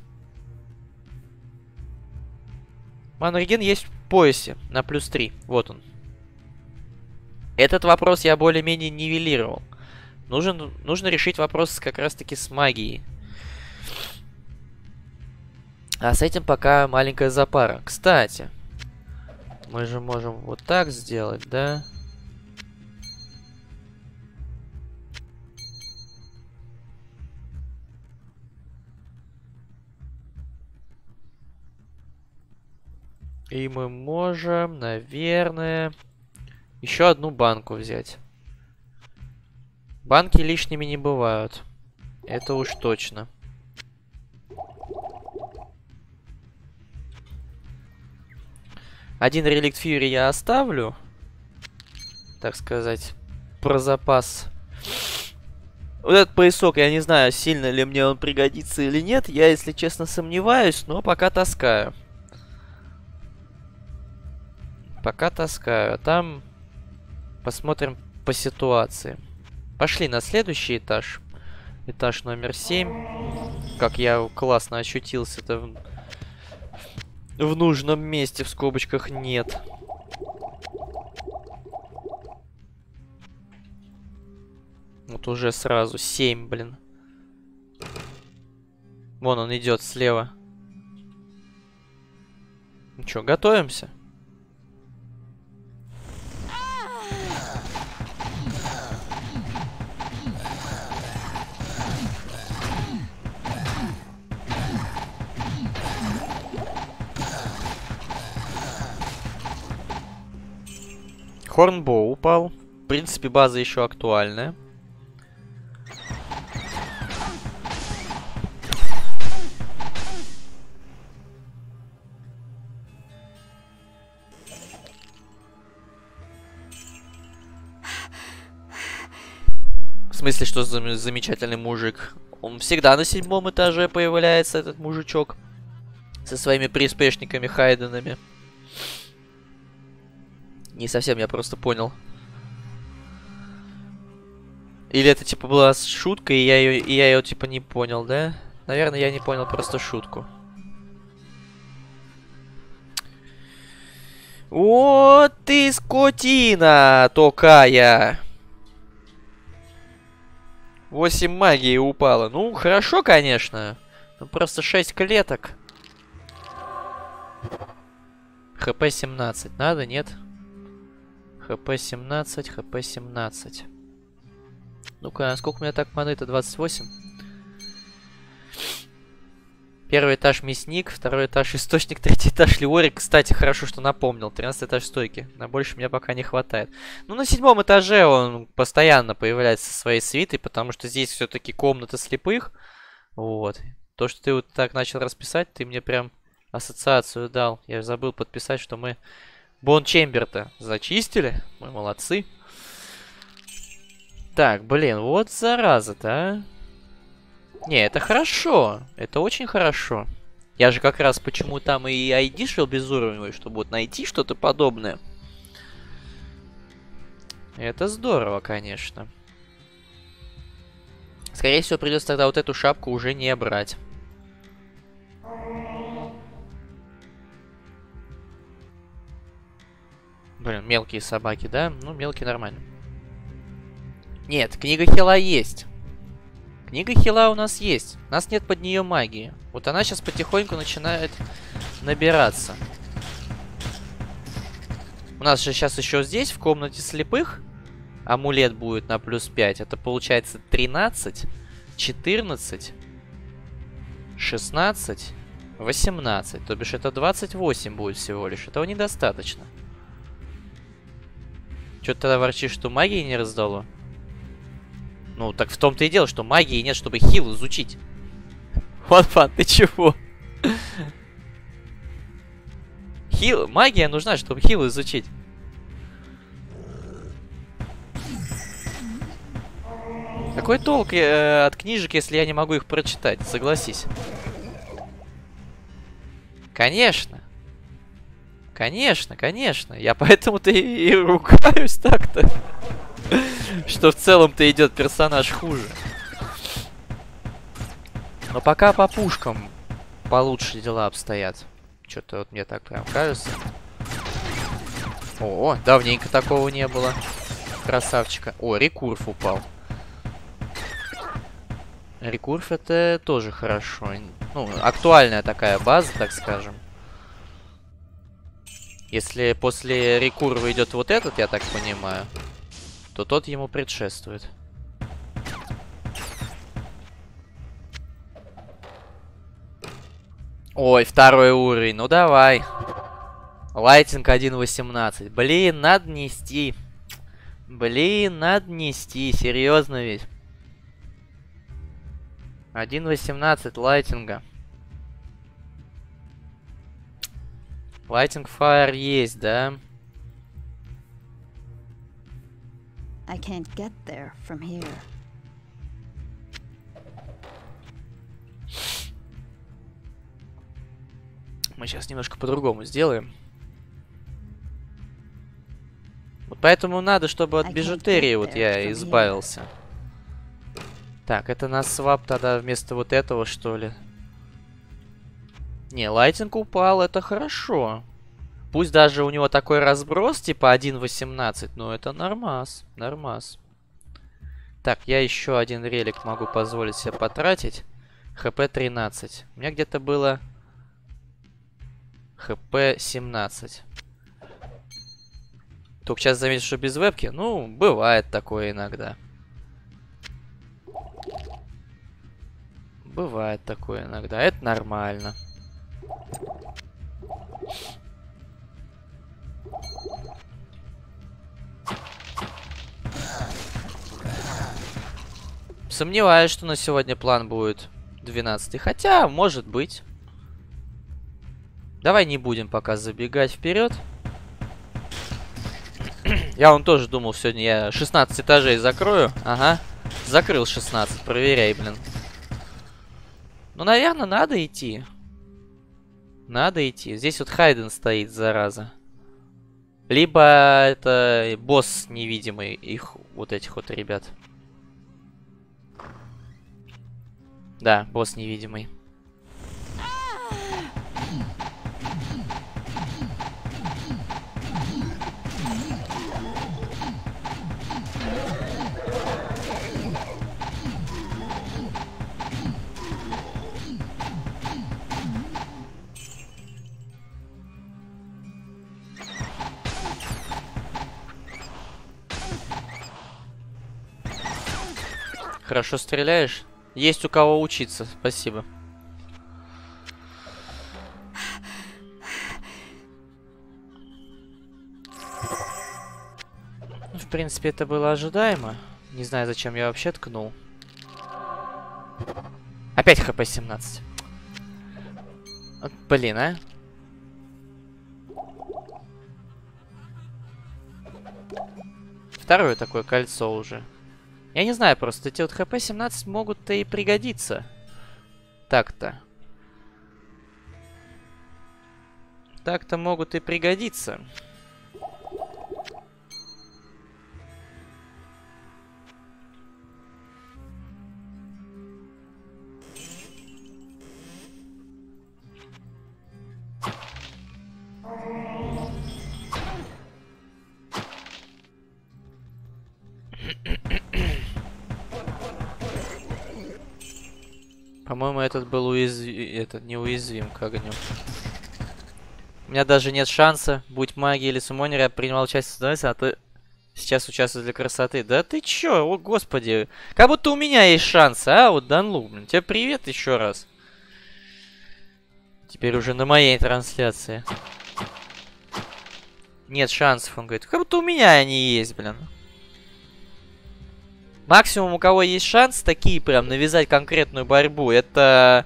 Манреген есть в поясе на плюс три. Вот он. Этот вопрос я более-менее нивелировал. Нужен, нужно решить вопрос как раз-таки с магией. А с этим пока маленькая запара. Кстати, мы же можем вот так сделать, да? И мы можем, наверное, еще одну банку взять. Банки лишними не бывают. Это уж точно. Один реликт Фьюри я оставлю. Так сказать, про запас. Вот этот поясок, я не знаю, сильно ли мне он пригодится или нет. Я, если честно, сомневаюсь, но пока таскаю. Пока таскаю. А там посмотрим по ситуации. Пошли на следующий этаж. Этаж номер семь. Как я классно ощутился-то в... в нужном месте, в скобочках нет. Вот уже сразу семь, блин. Вон он идет слева. Ну что, готовимся? Хорнбоу упал. В принципе, база еще актуальная. В смысле, что за замечательный мужик? Он всегда на седьмом этаже появляется, этот мужичок. Со своими приспешниками Хайденами. Не совсем я просто понял. Или это типа была шутка, и я ее, и я ее типа не понял, да? Наверное, я не понял просто шутку. Вот ты скотина такая! восемь магии упало. Ну, хорошо, конечно. Ну, просто шесть клеток. ХП семнадцать. Надо, нет? ХП семнадцать, ХП семнадцать. Ну-ка, сколько у меня так маны-то? двадцать восемь. Первый этаж мясник, второй этаж источник, третий этаж Леорик. Кстати, хорошо, что напомнил. тринадцатый этаж стойки. На больше мне пока не хватает. Ну, на седьмом этаже он постоянно появляется со своей свитой, потому что здесь все-таки комната слепых. Вот. То, что ты вот так начал расписать, ты мне прям ассоциацию дал. Я забыл подписать, что мы Бончембер-то зачистили. Мы молодцы. Так, блин, вот зараза-то, а. Не, это хорошо. Это очень хорошо. Я же как раз почему там и ай ди шел безуровневый, чтобы вот найти что-то подобное. Это здорово, конечно. Скорее всего, придется тогда вот эту шапку уже не брать. Блин, мелкие собаки, да? Ну, мелкие нормально. Нет, книга Хила есть. Книга Хила у нас есть. У нас нет под нее магии. Вот она сейчас потихоньку начинает набираться. У нас же сейчас еще здесь, в комнате слепых, амулет будет на плюс пять. Это получается тринадцать, четырнадцать, шестнадцать, восемнадцать. То бишь это двадцать восемь будет всего лишь. Этого недостаточно. Чё ты тогда ворчишь, что магии не раздало? Ну, так в том-то и дело, что магии нет, чтобы хил изучить. Ван Фан, ты чего? Хил, магия нужна, чтобы хил изучить. Какой толк э, от книжек, если я не могу их прочитать? Согласись. Конечно. Конечно, конечно. Я поэтому-то и, и ругаюсь так-то. Что в целом-то идет персонаж хуже. Но пока по пушкам получше дела обстоят. Что-то вот мне так прям кажется. О, давненько такого не было. Красавчика. О, рекурв упал. Рекурв это тоже хорошо. Ну, актуальная такая база, так скажем. Если после рекурва идет вот этот, я так понимаю, то тот ему предшествует. Ой, второй уровень. Ну давай. Лайтинг один восемнадцать. Блин, надо нести. Блин, надо нести. Серьезно ведь. один восемнадцать лайтинга. Лайтинг фаер есть, да? I can't get there from here. Мы сейчас немножко по-другому сделаем. Вот поэтому надо, чтобы от бижутерии вот я избавился. Так, это на свап тогда вместо вот этого, что ли? Не, лайтинг упал, это хорошо. Пусть даже у него такой разброс, типа один восемнадцать, но это нормас, нормас. Так, я еще один релик могу позволить себе потратить. ХП тринадцать. У меня где-то было ХП семнадцать. Только сейчас заметил, что без вебки. Ну, бывает такое иногда. Бывает такое иногда. Это нормально. Сомневаюсь, что на сегодня план будет двенадцатый. Хотя, может быть. Давай не будем пока забегать вперед. Я вон тоже думал, сегодня я шестнадцать этажей закрою. Ага. Закрыл шестнадцать. Проверяй, блин. Ну, наверное, надо идти. Надо идти. Здесь вот Хайден стоит, зараза. Либо это босс невидимый их, вот этих вот ребят. Да, босс невидимый. Хорошо стреляешь? Есть у кого учиться, спасибо. В принципе, это было ожидаемо. Не знаю, зачем я вообще ткнул. Опять ХП семнадцать. Вот, блин, а? Второе такое кольцо уже. Я не знаю, просто эти вот ХП семнадцать могут-то и пригодиться. Так-то. Так-то могут и пригодиться. По-моему, этот был уязвим, этот неуязвим к огню. У меня даже нет шанса, будь магией или суммонер, я принимал участие в ситуации, а ты сейчас участвуешь для красоты. Да ты чё, о господи, как будто у меня есть шансы, а, вот Данлу, блин, тебе привет еще раз. Теперь уже на моей трансляции. Нет шансов, он говорит, как будто у меня они есть, блин. Максимум, у кого есть шанс такие прям навязать конкретную борьбу, это...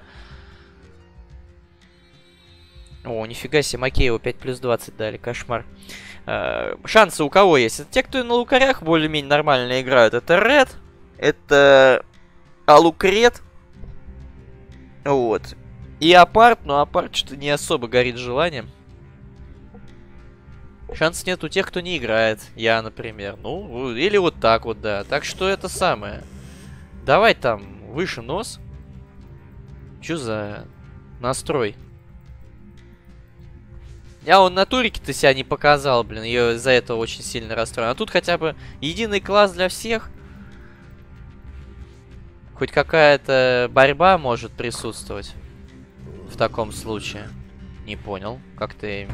О, нифига себе, Макееву пять плюс двадцать дали, кошмар. Э, шансы у кого есть? Это те, кто на лукарях более-менее нормально играют. Это Ред, это Алукрет, вот. И Апарт, но Апарт что-то не особо горит желанием. Шанс нет у тех, кто не играет. Я, например. Ну, или вот так вот, да. Так что это самое. Давай там выше нос. Чё за настрой? Я он на турике-то себя не показал, блин. Ее из-за этого очень сильно расстроен. А тут хотя бы единый класс для всех. Хоть какая-то борьба может присутствовать в таком случае. Не понял, как ты...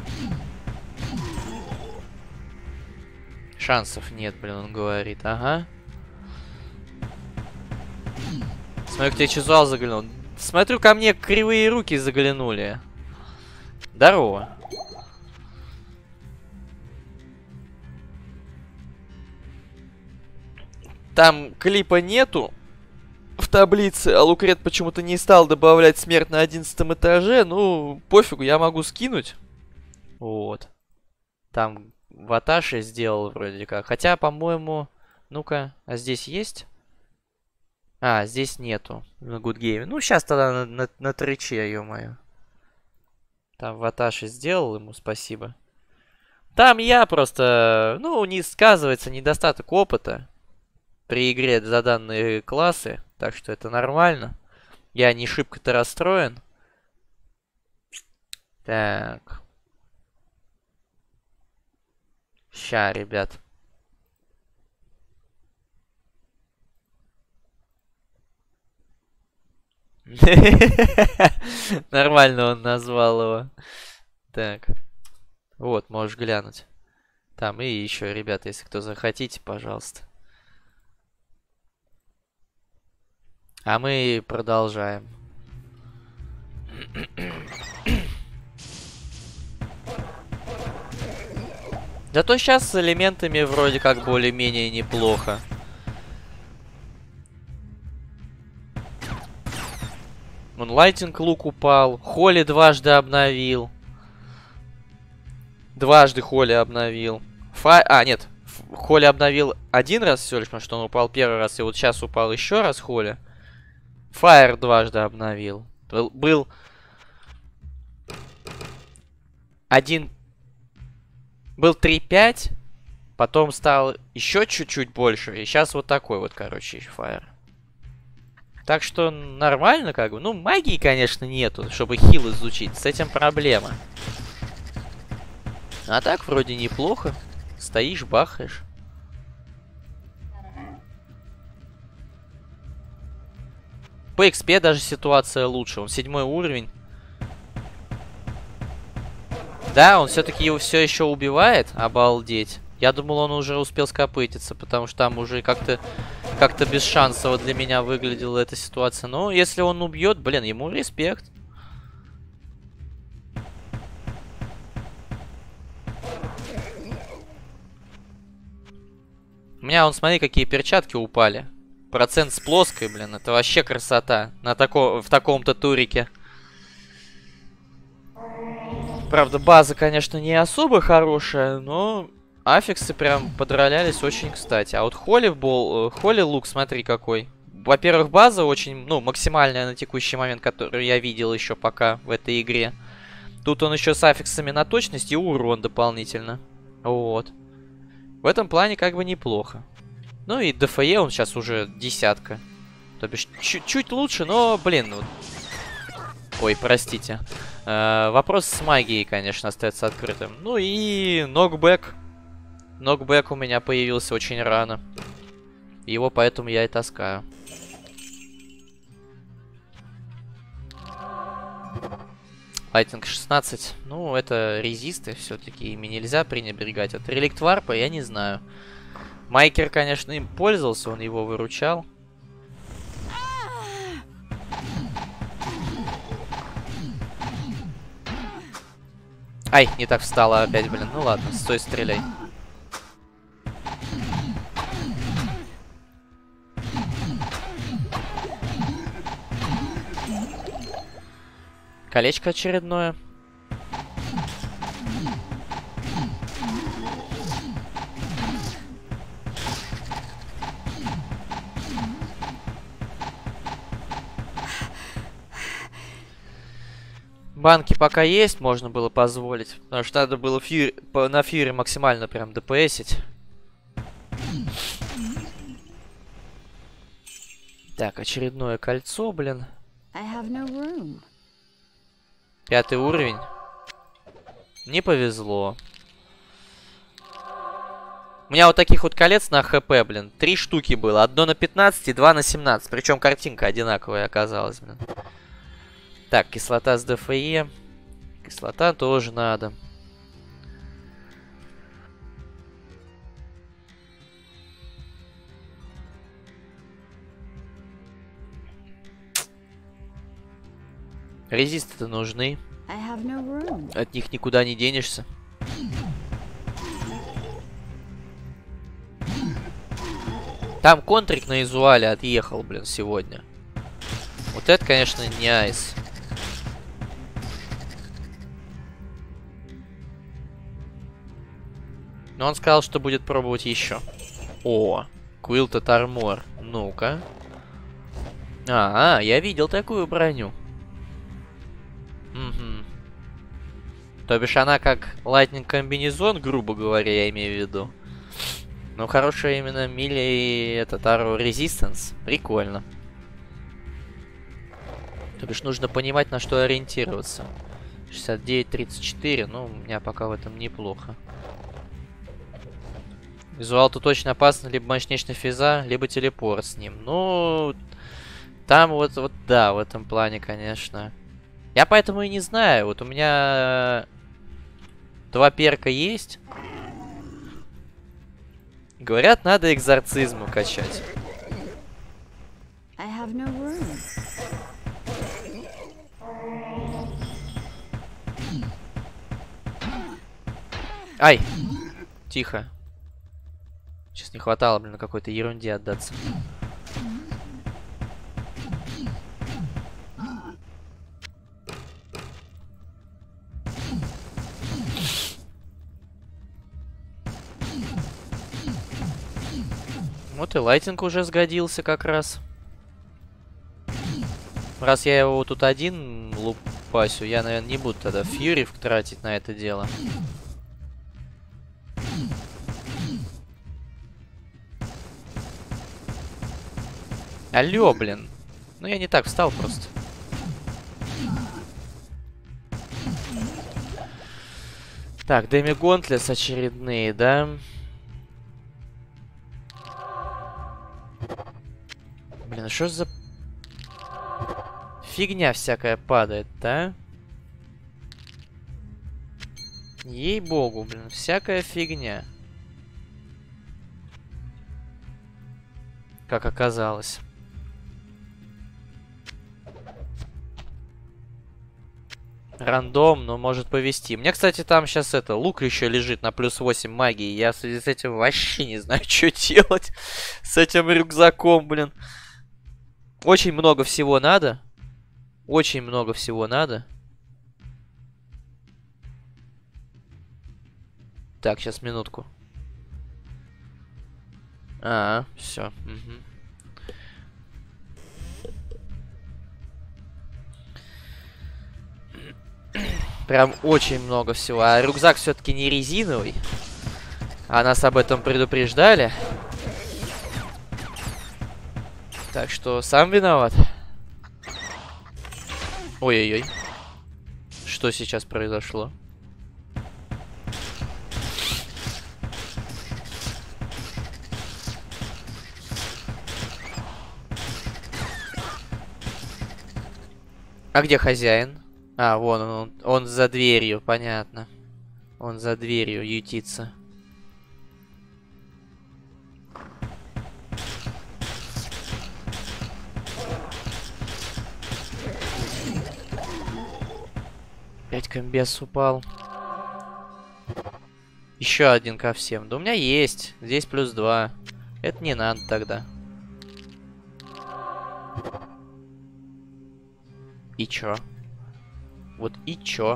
Шансов нет, блин, он говорит. Ага. Смотрю, к тебе чизуал заглянул. Смотрю, ко мне кривые руки заглянули. Здорово. Там клипа нету в таблице, а Лукрет почему-то не стал добавлять смерть на одиннадцатом этаже. Ну, пофигу, я могу скинуть. Вот. Там Ваташи сделал вроде как. Хотя, по-моему... Ну-ка, а здесь есть? А, здесь нету на Good Game. Ну, сейчас тогда на, на, на триче, ё-моё. Там Ваташи сделал, ему спасибо. Там я просто... Ну, не сказывается недостаток опыта при игре за данные классы. Так что это нормально. Я не шибко-то расстроен. Так. Ща, ребят. Нормально он назвал его. Так. Вот, можешь глянуть. Там и еще, ребята, если кто захотите, пожалуйста. А мы продолжаем. Зато сейчас с элементами вроде как более-менее неплохо. Вон лайтинг лук упал. Холли дважды обновил. Дважды Холли обновил. Фа... А, нет. Холли обновил один раз всего лишь, потому что он упал первый раз. И вот сейчас упал еще раз Холли. Фаер дважды обновил. Был... был... Один... Был три пять. Потом стал еще чуть-чуть больше. И сейчас вот такой вот, короче, Фаер. Так что нормально, как бы. Ну, магии, конечно, нету, чтобы хил изучить. С этим проблема. А так, вроде неплохо. Стоишь, бахаешь. По икс пи даже ситуация лучше. Он седьмой уровень. Да, он все-таки его все еще убивает. Обалдеть. Я думал, он уже успел скопытиться, потому что там уже как-то как-то бесшансово для меня выглядела эта ситуация. Но если он убьет, блин, ему респект. У меня, вон, смотри, какие перчатки упали. Процент с плоской, блин, это вообще красота. На тако... В таком-то турике. Правда, база, конечно, не особо хорошая, но аффиксы прям подролялись очень кстати. А вот Холли бол... Холли лук, смотри какой. Во-первых, база очень, ну, максимальная на текущий момент, которую я видел еще пока в этой игре. Тут он еще с аффиксами на точность и урон дополнительно. Вот. В этом плане как бы неплохо. Ну и ДФЕ он сейчас уже десятка. То бишь чуть-чуть лучше, но, блин, вот... Ой, простите. Э, вопрос с магией, конечно, остается открытым. Ну и нокбэк. Нокбэк у меня появился очень рано. Его поэтому я и таскаю. Лайтинг шестнадцать. Ну, это резисты все-таки. Ими нельзя пренебрегать. От реликт варпа я не знаю. Майкер, конечно, им пользовался. Он его выручал. Ай, не так встала опять, блин. Ну ладно, стой, стреляй. Колечко очередное. Банки пока есть, можно было позволить. Потому что надо было фьюри, по, на фьюри максимально прям ДПСить. Так, очередное кольцо, блин. I have no room. Пятый уровень. Не повезло. У меня вот таких вот колец на ХП, блин. Три штуки было. Одно на пятнадцать и два на семнадцать. Причем картинка одинаковая оказалась, блин. Так, кислота с ДФЕ. Кислота тоже надо. Резисты-то нужны. I have no room. От них никуда не денешься. Там контрик на Изуале отъехал, блин, сегодня. Вот это, конечно, не айс. Но он сказал, что будет пробовать еще. О, Quilted Armor. Ну-ка. А, я видел такую броню. Угу. То бишь она как Lightning комбинезон, грубо говоря, я имею в виду. Ну, хорошая именно мили и этот Arrow Resistance. Прикольно. То бишь нужно понимать, на что ориентироваться. шестьдесят девять тридцать четыре, ну, у меня пока в этом неплохо. Визуал тут очень опасно, либо мощнейшая физа, либо телепорт с ним. Ну, там вот, вот, да, в этом плане, конечно. Я поэтому и не знаю. Вот у меня два перка есть. Говорят, надо экзорцизм качать. I have no room. Ай! Тихо. Сейчас не хватало, блин, на какой-то ерунде отдаться. Вот и лайтинг уже сгодился как раз. Раз я его тут один лупасю, я, наверное, не буду тогда фьюри тратить на это дело. Алло, блин. Ну я не так встал просто. Так, Деми Гонтлес очередные, да? Блин, а что за фигня всякая падает, да? Ей-богу, блин, всякая фигня. Как оказалось. Рандом, но может повести. Мне, кстати, там сейчас это, лук еще лежит на плюс восемь магии. Я в связи с этим вообще не знаю, что делать с этим рюкзаком, блин. Очень много всего надо. Очень много всего надо. Так, сейчас минутку. А, все. Угу. Прям очень много всего. А рюкзак все-таки не резиновый. А нас об этом предупреждали. Так что сам виноват. Ой-ой-ой. Что сейчас произошло? А где хозяин? А, вон он, он, он за дверью, понятно. Он за дверью ютится. Опять комбез упал. Еще один ко всем. Да у меня есть. Здесь плюс два. Это не надо тогда. И чё? Вот и чё?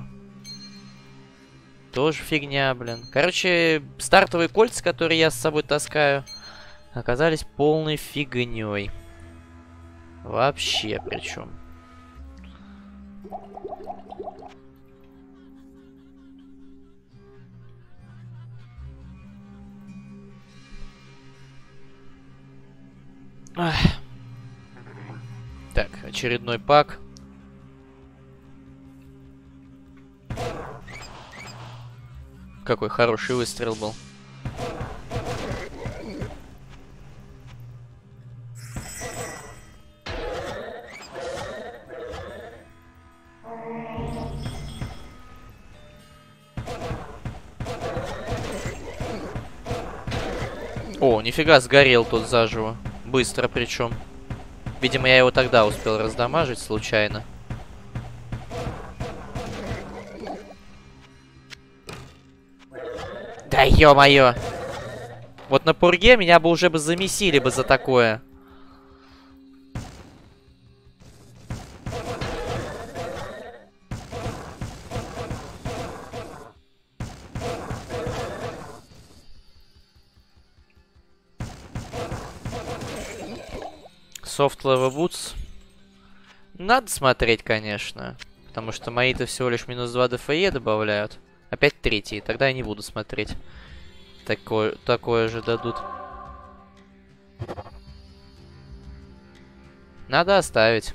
Тоже фигня, блин. Короче, стартовые кольца, которые я с собой таскаю, оказались полной фигней. Вообще причем. Ах. Так, очередной пак. Какой хороший выстрел был. О, нифига, сгорел тот заживо. Быстро причем. Видимо, я его тогда успел раздамажить случайно. Да ё-моё! Вот на пурге меня бы уже бы замесили бы за такое. Soft Level Boots. Надо смотреть, конечно. Потому что мои-то всего лишь минус два ДФЕ добавляют. Опять третий. Тогда я не буду смотреть. Такое, такое же дадут. Надо оставить.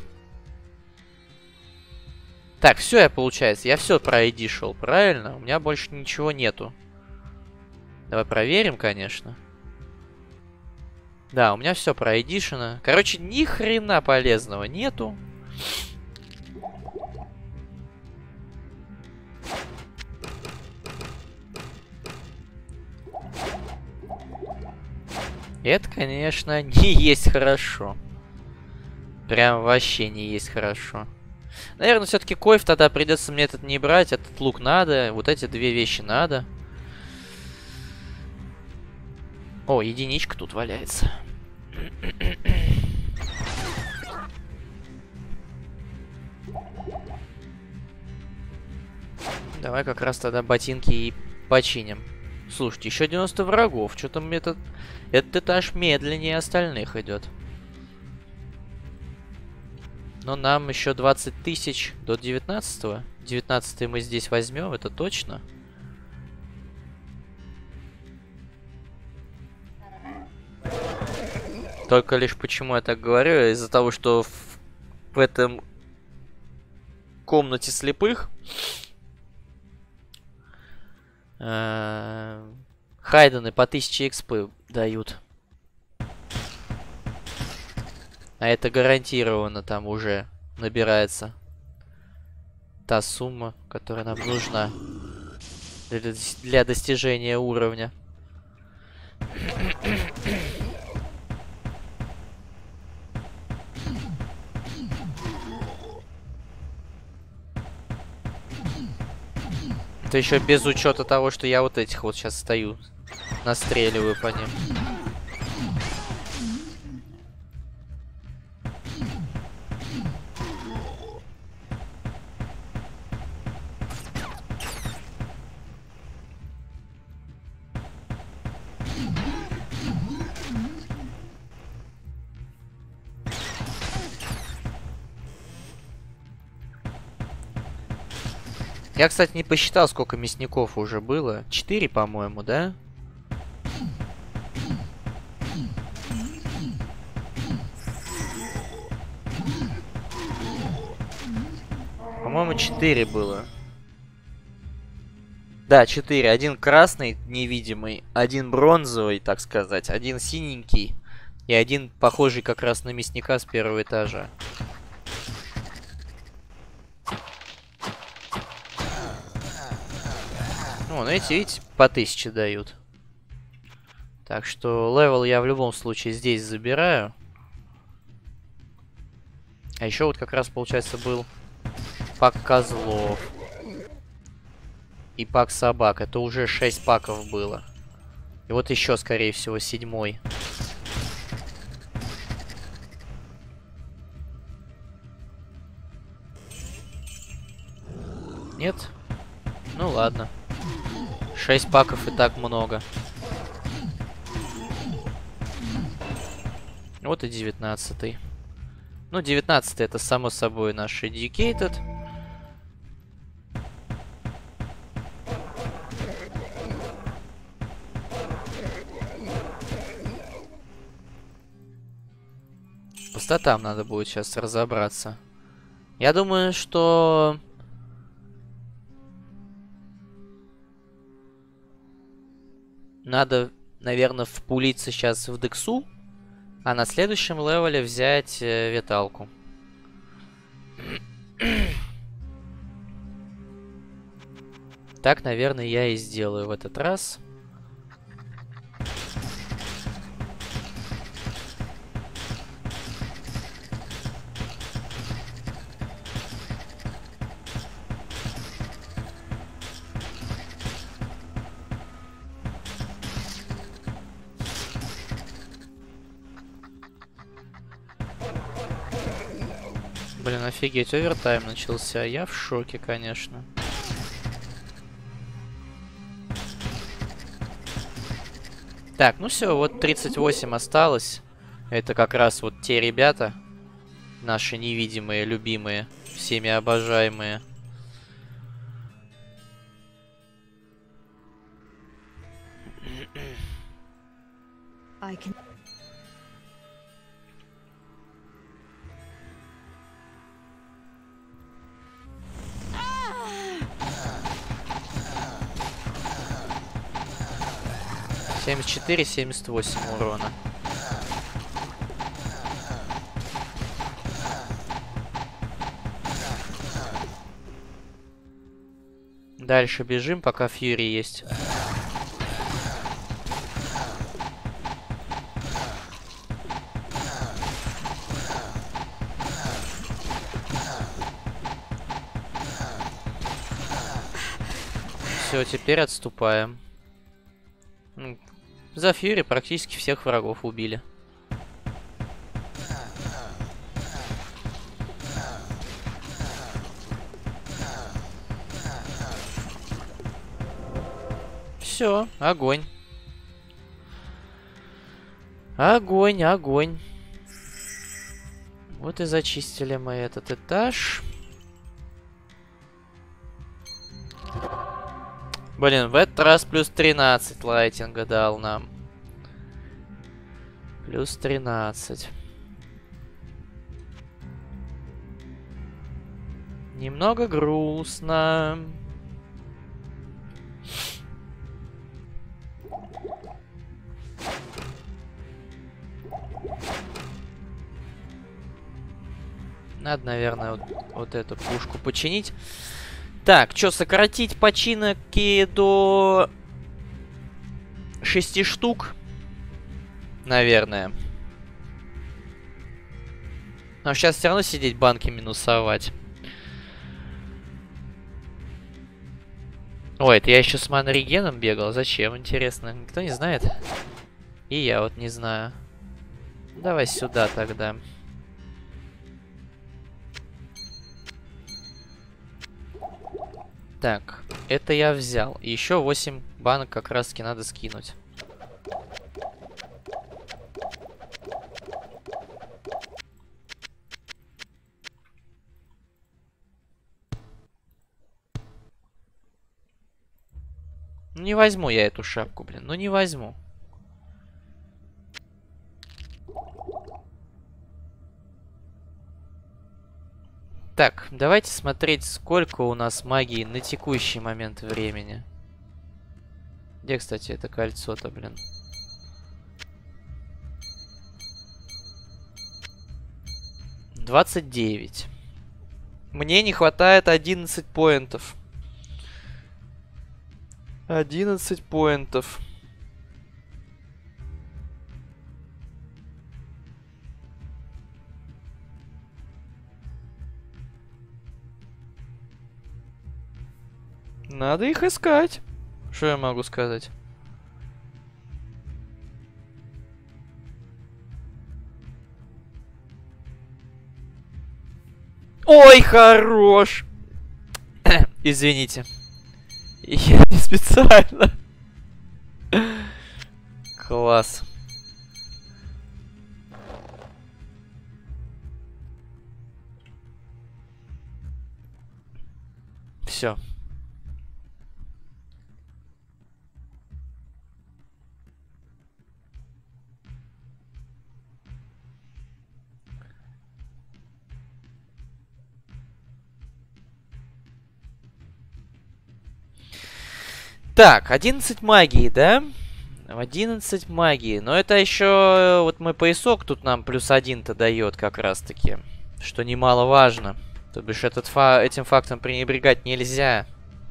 Так, все, я получается. Я все про ай ди шел, правильно? У меня больше ничего нету. Давай проверим, конечно. Да, у меня все про айдишина. Короче, ни хрена полезного нету. Это, конечно, не есть хорошо. Прям вообще не есть хорошо. Наверное, все-таки койф тогда придется мне этот не брать. Этот лук надо. Вот эти две вещи надо. О, единичка тут валяется. Давай как раз тогда ботинки и починим. Слушайте, еще девяносто врагов. Что-то этот, этот этаж медленнее остальных идет. Но нам еще двадцать тысяч до девятнадцатого. девятнадцатый мы здесь возьмем, это точно. Только лишь почему я так говорю, из-за того, что в, в этом комнате слепых э, Хайдены по тысяче экспы дают. А это гарантированно там уже набирается та сумма, которая нам нужна для, для достижения уровня. Это еще без учета того, что я вот этих вот сейчас стою, настреливаю по ним. Я, кстати, не посчитал, сколько мясников уже было. Четыре, по-моему, да? По-моему, четыре было. Да, четыре. Один красный, невидимый. Один бронзовый, так сказать. Один синенький. И один похожий как раз на мясника с первого этажа. Ну, ну эти, видите, по тысяче дают. Так что левел я в любом случае здесь забираю. А еще вот как раз, получается, был пак козлов. И пак собак. Это уже шесть паков было. И вот еще, скорее всего, седьмой. Нет? Ну ладно. шесть паков и так много. Вот и девятнадцатый. Ну, девятнадцатый это само собой наш Educated. Просто там надо будет сейчас разобраться. Я думаю, что... Надо, наверное, впулиться сейчас в Дексу, а на следующем левеле взять э, Виталку. Так, наверное, я и сделаю в этот раз. Блин, офигеть, овертайм начался. Я в шоке, конечно. Так, ну все, вот тридцать восемь осталось. Это как раз вот те ребята, наши невидимые, любимые, всеми обожаемые. I can... семьдесят четыре, семьдесят восемь урона. Дальше бежим, пока Фьюри есть. Все, теперь отступаем. За Фьюри практически всех врагов убили. Все, огонь. Огонь, огонь. Вот и зачистили мы этот этаж. Блин, в этот раз плюс тринадцать лайтинга дал нам. Плюс тринадцать. Немного грустно. Надо, наверное, вот, вот эту пушку починить. Так, что, сократить починки до шести штук? Наверное. Но сейчас все равно сидеть банки минусовать. Ой, это я еще с манрегеном бегал. Зачем? Интересно. Никто не знает? И я вот не знаю. Давай сюда тогда. Так, это я взял. Еще восемь банок как раз таки надо скинуть. Ну не возьму я эту шапку, блин. Ну не возьму. Так, давайте смотреть, сколько у нас магии на текущий момент времени. Где, кстати, это кольцо-то, блин? двадцать девять. Мне не хватает одиннадцать поинтов. одиннадцать поинтов. Надо их искать. Что я могу сказать? Ой, хорош! Извините. Я не специально. Класс. Все. Так, одиннадцать магии, да? одиннадцать магии. Но это еще... Вот мы поясок тут нам плюс один-то дает как раз-таки. Что немаловажно. То бишь этот фа этим фактом пренебрегать нельзя.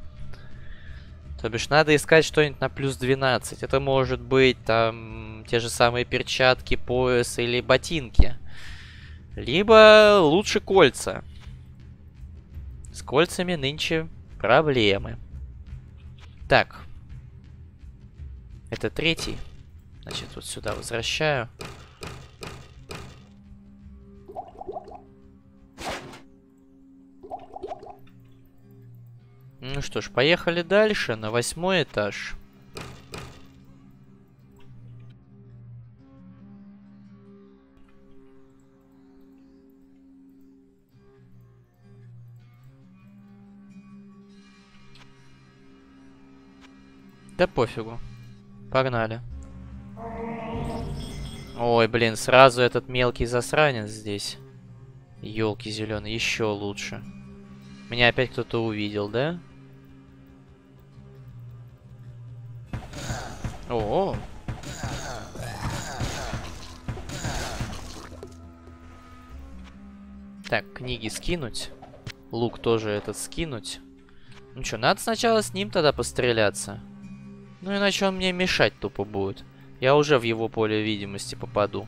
То бишь надо искать что-нибудь на плюс двенадцать. Это может быть там те же самые перчатки, пояс или ботинки. Либо лучше кольца. С кольцами нынче проблемы. Так. Это третий. Значит, вот сюда возвращаю. Ну что ж, поехали дальше, на восьмой этаж. Да пофигу. Погнали. Ой, блин, сразу этот мелкий засранец здесь. Ёлки зеленые, еще лучше. Меня опять кто-то увидел, да? О, так, книги скинуть. Лук тоже этот скинуть. Ну что, надо сначала с ним тогда постреляться. Ну иначе он мне мешать тупо будет. Я уже в его поле видимости попаду.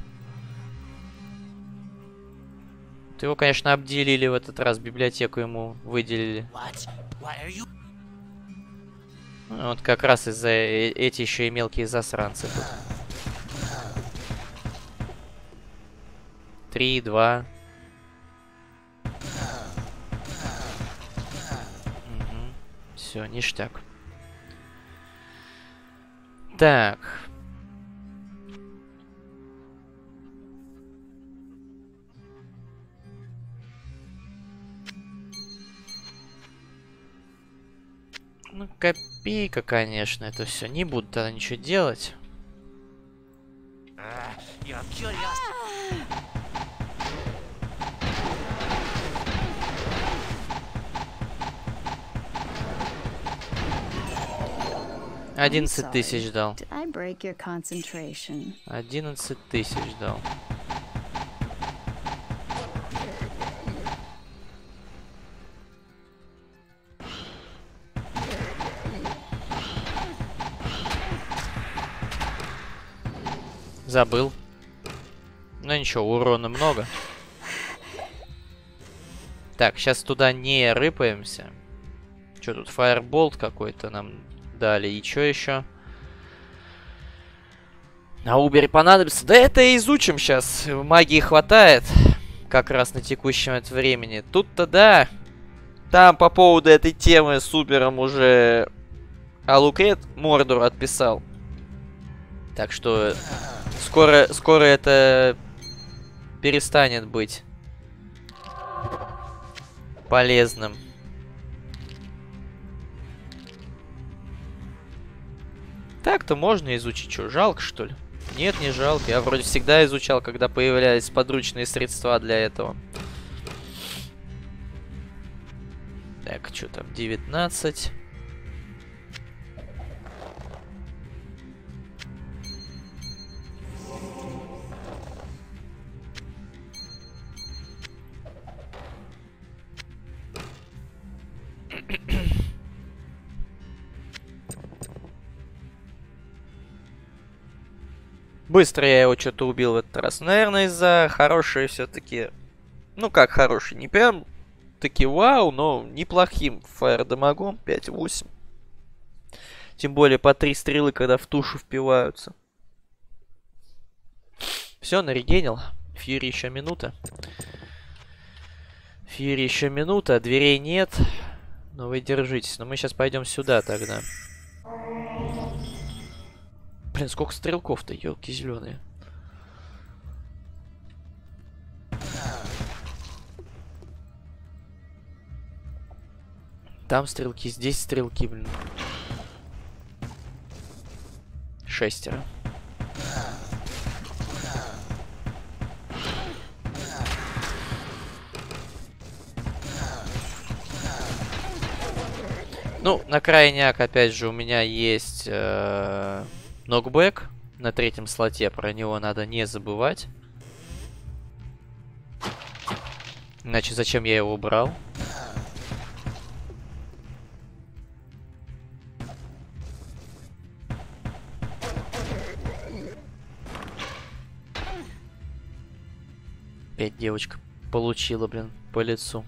Вот его, конечно, обделили в этот раз. Библиотеку ему выделили. Ну, вот как раз из-за эти еще и мелкие засранцы тут. Три, два. Угу. Все, ништяк. Так. Ну, копейка, конечно, это все. Не буду тогда ничего делать. Одиннадцать тысяч дал. Одиннадцать тысяч дал. Забыл. Ну ничего, урона много. Так, сейчас туда не рыпаемся. Что тут, фаерболт какой-то нам дали. И что еще? На Убере понадобится. Да это изучим сейчас. Магии хватает. Как раз на текущем это времени. Тут-то да. Там по поводу этой темы с Убером уже Алукрет Мордор отписал. Так что скоро, скоро это перестанет быть полезным. Так-то можно изучить. Что, жалко, что ли? Нет, не жалко. Я вроде всегда изучал, когда появлялись подручные средства для этого. Так, что там? девятнадцать. Быстро я его что-то убил в этот раз. Наверное, из-за хорошей все-таки... Ну как хороший, не прям таки вау, но неплохим фаер-дамагом пять восемь. Тем более по три стрелы, когда в тушу впиваются. Все, нарегенил. Фьюри еще минута. Фьюри еще минута, дверей нет. Но вы держитесь. Но мы сейчас пойдем сюда тогда. Блин, сколько стрелков-то, елки зеленые. Там стрелки, здесь стрелки, блин. Шестеро. Ну, на крайняк, опять же, у меня есть э, нокбэк на третьем слоте. Про него надо не забывать. Иначе зачем я его убрал? Опять девочка получила, блин, по лицу.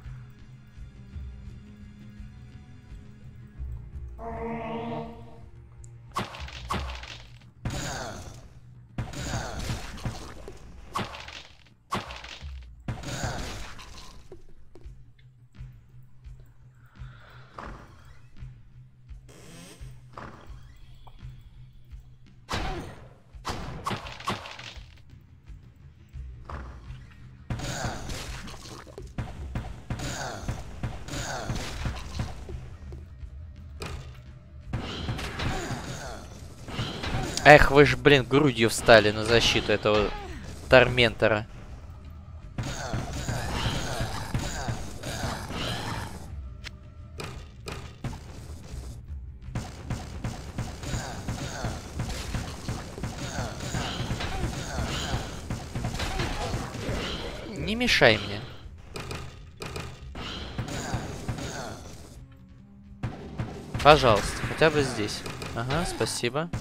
Эх, вы ж, блин, грудью встали на защиту этого Торментора. Не мешай мне. Пожалуйста, хотя бы здесь. Ага, спасибо.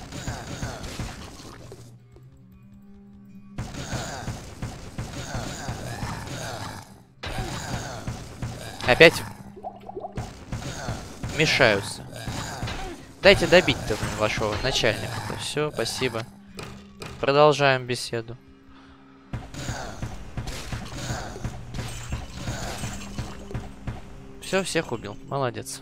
Опять мешаются. Дайте добить-то вашего начальника. Все, спасибо. Продолжаем беседу. Все, всех убил. Молодец.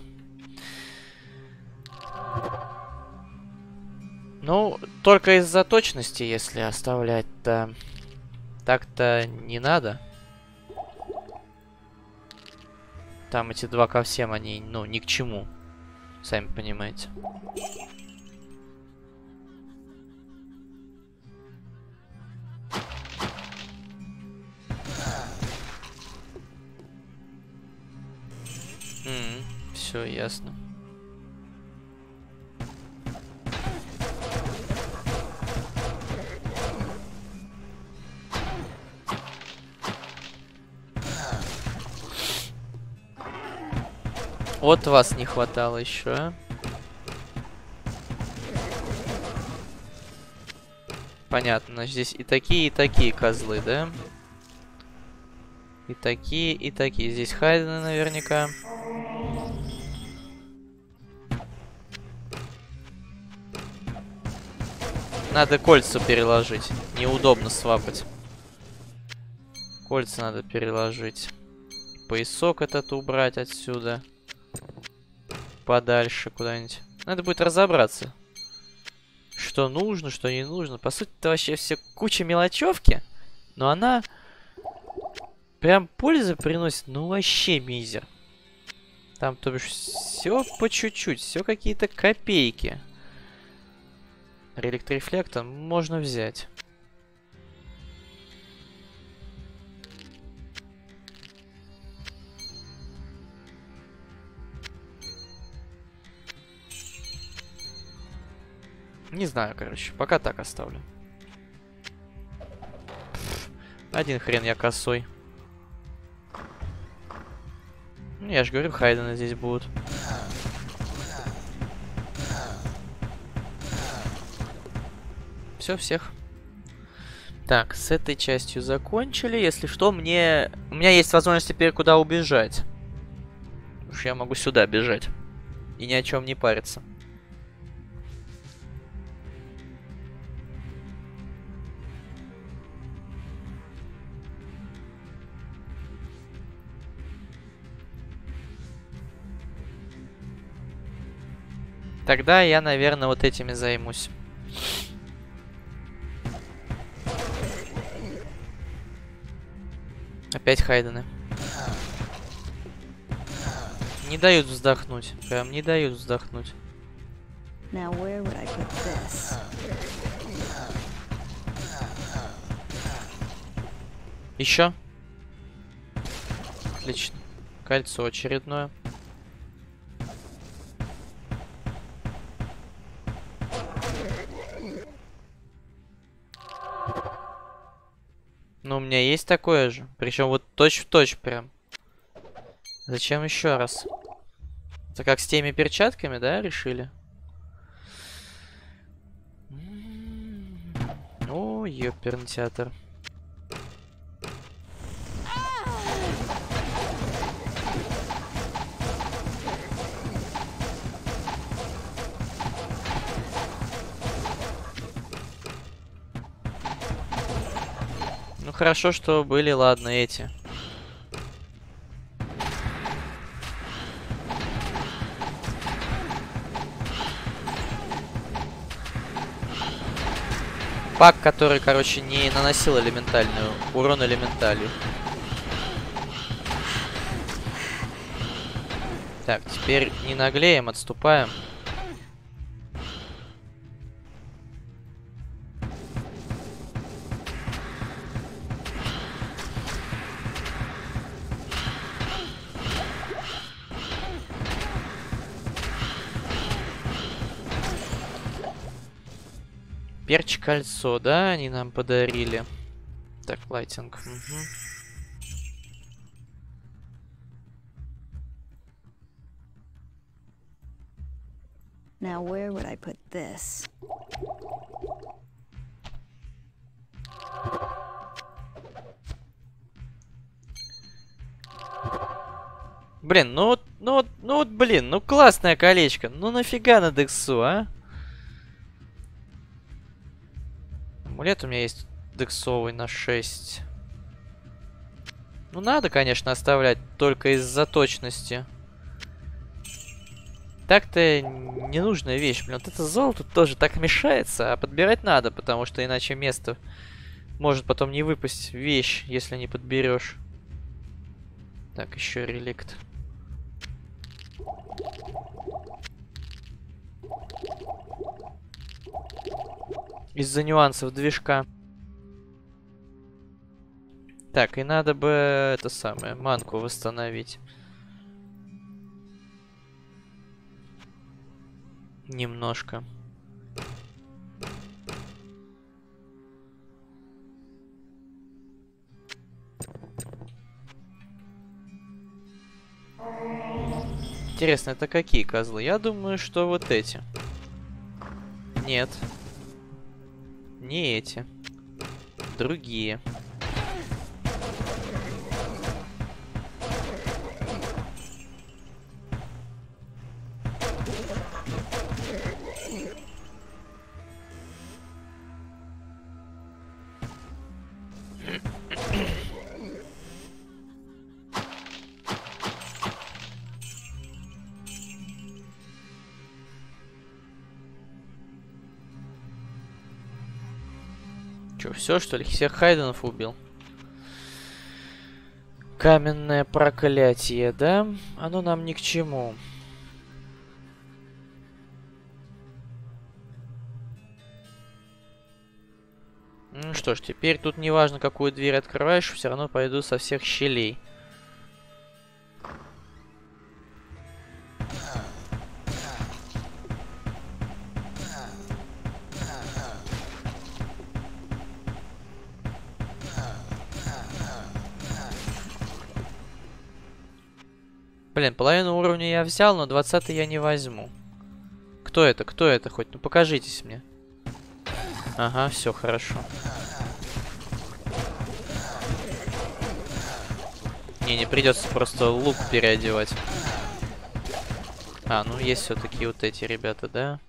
Ну, только из-за точности, если оставлять-то так-то не надо. Там эти два ко всем, они, ну, ни к чему. Сами понимаете. Mm, все ясно. Вот вас не хватало еще, а? Понятно, значит, здесь и такие, и такие козлы, да? И такие, и такие. Здесь Хайдены наверняка. Надо кольца переложить. Неудобно свапать. Кольца надо переложить. Поясок этот убрать отсюда. Подальше куда-нибудь. Надо будет разобраться. Что нужно, что не нужно. По сути, это вообще все куча мелочевки. Но она прям пользы приносит. Ну вообще мизер. Там, то бишь, все по чуть-чуть. Все какие-то копейки. Реликт рефлекта можно взять. Не знаю, короче. Пока так оставлю. Один хрен я косой. Ну, я же говорю, Хайдены здесь будут. Все, всех. Так, с этой частью закончили. Если что, мне... У меня есть возможность теперь куда убежать. Потому что я могу сюда бежать. И ни о чем не париться. Тогда я, наверное, вот этими займусь. Опять Хайдены. Не дают вздохнуть. Прям не дают вздохнуть. Now where would I put this? Еще? Отлично. Кольцо очередное. Ну, у меня есть такое же. Причем вот точь-в-точь прям. Зачем еще раз? Это как с теми перчатками, да, решили? О, ёперный театр. Ну хорошо, что были, ладно, эти. Пак, который, короче, не наносил элементальную урон элементалью. Так, теперь не наглеем, отступаем. Перч кольцо, да, они нам подарили. Так, лайтинг. Угу. Now where would I put this? Блин, ну вот, ну вот, ну вот, блин, ну классное колечко. Ну нафига на дексу, а? Амулет у меня есть дексовый на шесть. Ну надо, конечно, оставлять только из-за точности. Так-то ненужная вещь. Блин, вот это золото тоже так мешается, а подбирать надо, потому что иначе место может потом не выпасть вещь, если не подберешь. Так, еще реликт. Из-за нюансов движка. Так, и надо бы это самое, манку восстановить. Немножко. Интересно, это какие козлы? Я думаю, что вот эти. Нет. Не эти. Другие. Че, все что ли? Всех Хайденов убил? Каменное проклятие, да? Оно нам ни к чему. Ну что ж, теперь тут не важно, какую дверь открываешь, все равно пойду со всех щелей. Блин, половину уровня я взял, но двадцатый я не возьму. Кто это? Кто это хоть? Ну покажитесь мне. Ага, все хорошо. Не, не придется просто лук переодевать. А, ну есть все-таки вот эти ребята, да?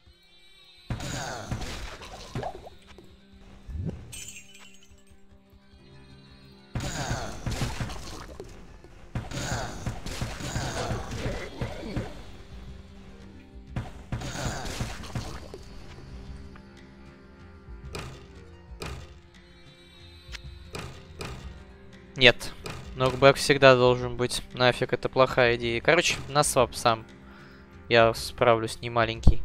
Нет. Нокбэк всегда должен быть. Нафиг, это плохая идея. Короче, на свап сам. Я справлюсь, не маленький.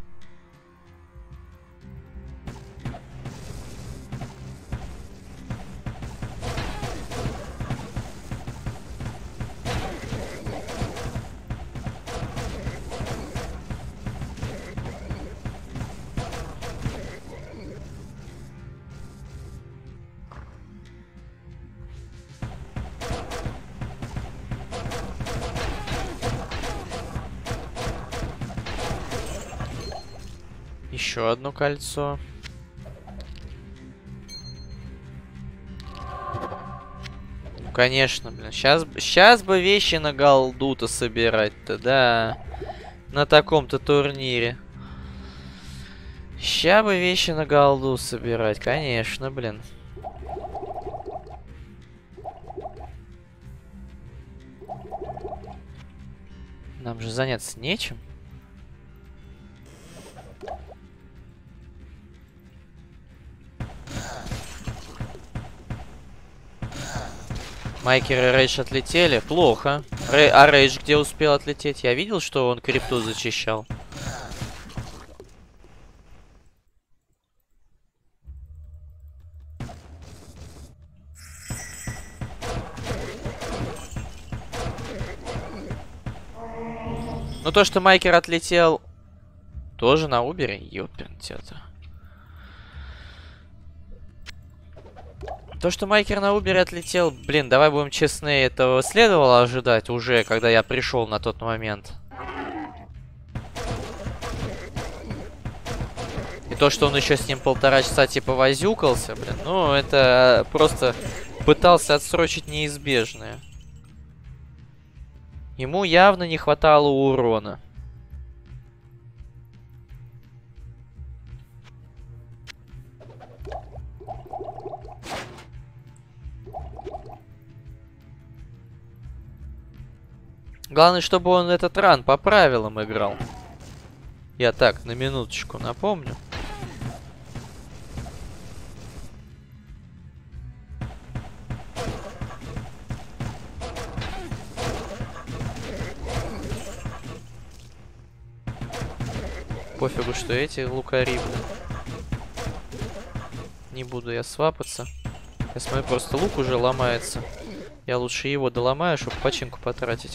Еще одно кольцо. Конечно, блин. Сейчас, сейчас бы вещи на голду-то собирать-то, да. На таком-то турнире. Сейчас бы вещи на голду собирать, конечно, блин. Нам же заняться нечем. Майкер и Рейдж отлетели. Плохо. Рей... А Рейдж где успел отлететь? Я видел, что он крипту зачищал. Ну то, что Майкер отлетел тоже на Убере. Ёппернтета. То, что Майкер на Убере отлетел, блин, давай будем честны, этого следовало ожидать уже, когда я пришел на тот момент. И то, что он еще с ним полтора часа типа возюкался, блин, ну это просто пытался отсрочить неизбежное. Ему явно не хватало урона. Главное, чтобы он этот ран по правилам играл. Я так, на минуточку напомню. Пофигу, что эти лукари, блин. Не буду я свапаться. Я смотрю, просто лук уже ломается. Я лучше его доломаю, чтобы починку потратить.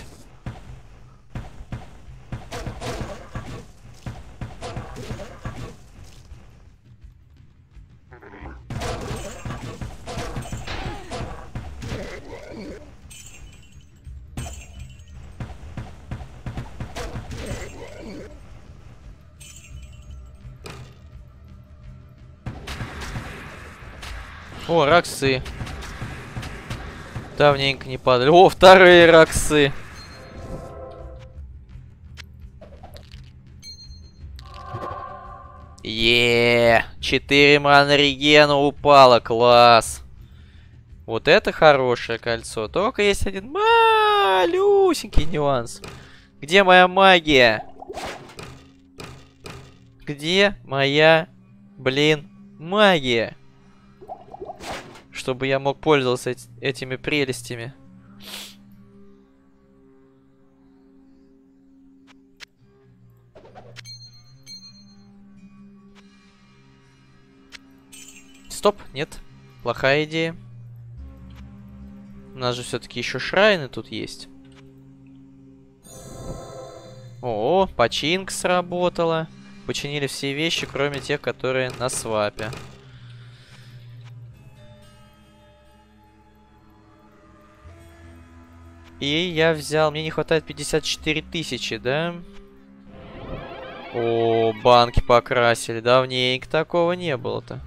О, раксы. Давненько не падали. О, вторые раксы. Еее, четыре мана регена упало, класс. Вот это хорошее кольцо. Только есть один малюсенький нюанс. Где моя магия? Где моя, блин, магия? Чтобы я мог пользоваться эт этими прелестями. Стоп, нет. Плохая идея. У нас же все-таки еще шрайны тут есть. О, починка сработала. Починили все вещи, кроме тех, которые на свапе. И я взял... Мне не хватает пятьдесят четыре тысячи, да? О, банки покрасили. Давненько такого не было-то.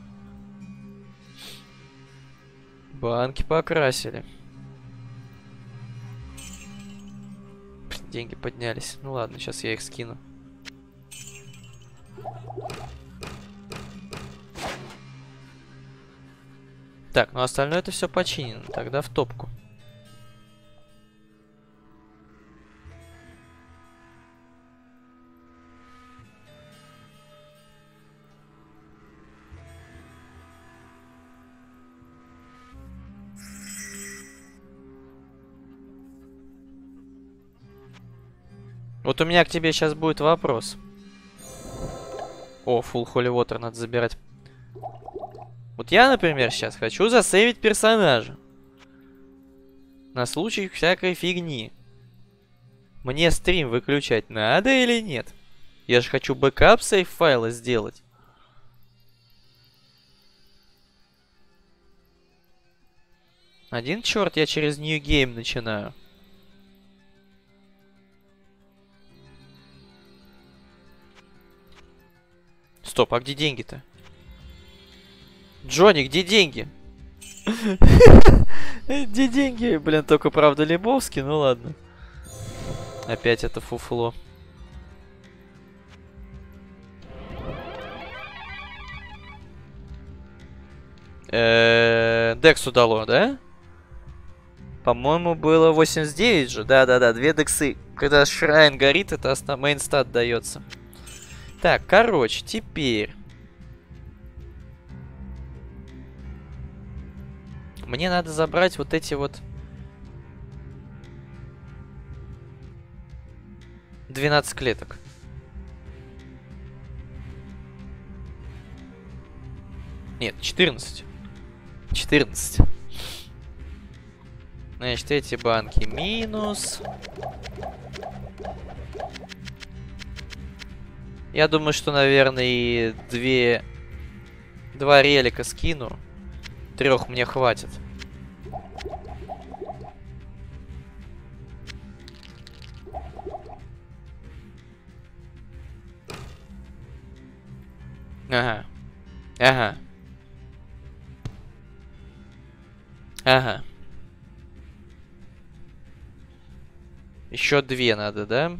Банки покрасили. Деньги поднялись. Ну ладно, сейчас я их скину. Так, ну остальное это все починено. Тогда в топку. Вот у меня к тебе сейчас будет вопрос. О, full holy water надо забирать. Вот я, например, сейчас хочу засейвить персонажа. На случай всякой фигни. Мне стрим выключать надо или нет? Я же хочу бэкап сейв файла сделать. Один черт, я через New Game начинаю. Стоп, а где деньги-то? Джонни, где деньги? Где деньги? Блин, только правда Лебовский, ну ладно. Опять это фуфло. Дексу дало, да? По-моему, было восемьдесят девять же. Да-да-да, две дексы. Когда Шрайн горит, это мейнстат дается. Так, короче, теперь... Мне надо забрать вот эти вот... двенадцать клеток. Нет, четырнадцать. четырнадцать. Значит, эти банки минус. Я думаю, что, наверное, и две... Два релика скину. Трех мне хватит. Ага. Ага. Ага. Еще две надо, да?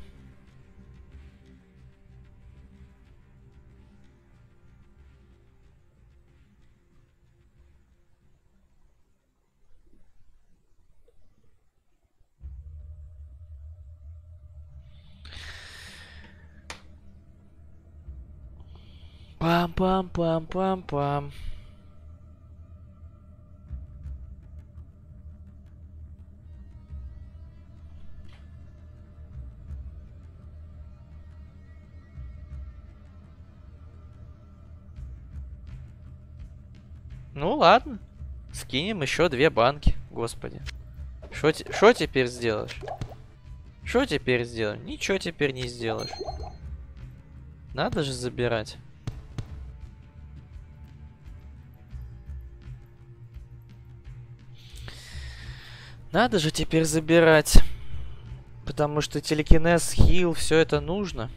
Пам-пам-пам-пам-пам. Ну ладно. Скинем еще две банки. Господи. Что теперь сделаешь? Что теперь сделаем? Ничего теперь не сделаешь. Надо же забирать. Надо же теперь забирать. Потому что телекинез, хил, все это нужно.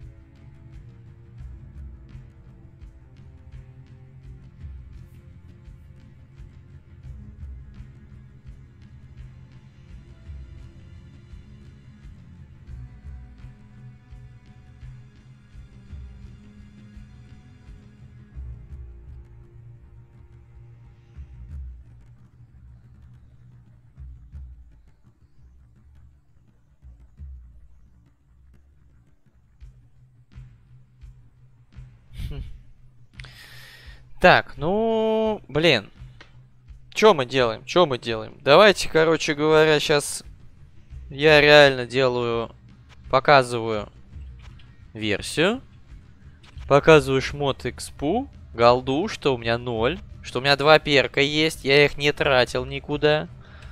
Так, ну, блин. Что мы делаем? Что мы делаем? Давайте, короче говоря, сейчас я реально делаю, показываю версию. Показываю шмот экспу, голду, что у меня ноль. Что у меня два перка есть, я их не тратил никуда.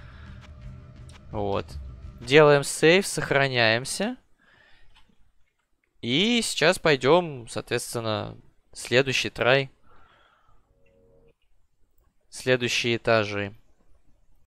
Вот. Делаем сейв, сохраняемся. И сейчас пойдем, соответственно, следующий трай. Следующие этажи.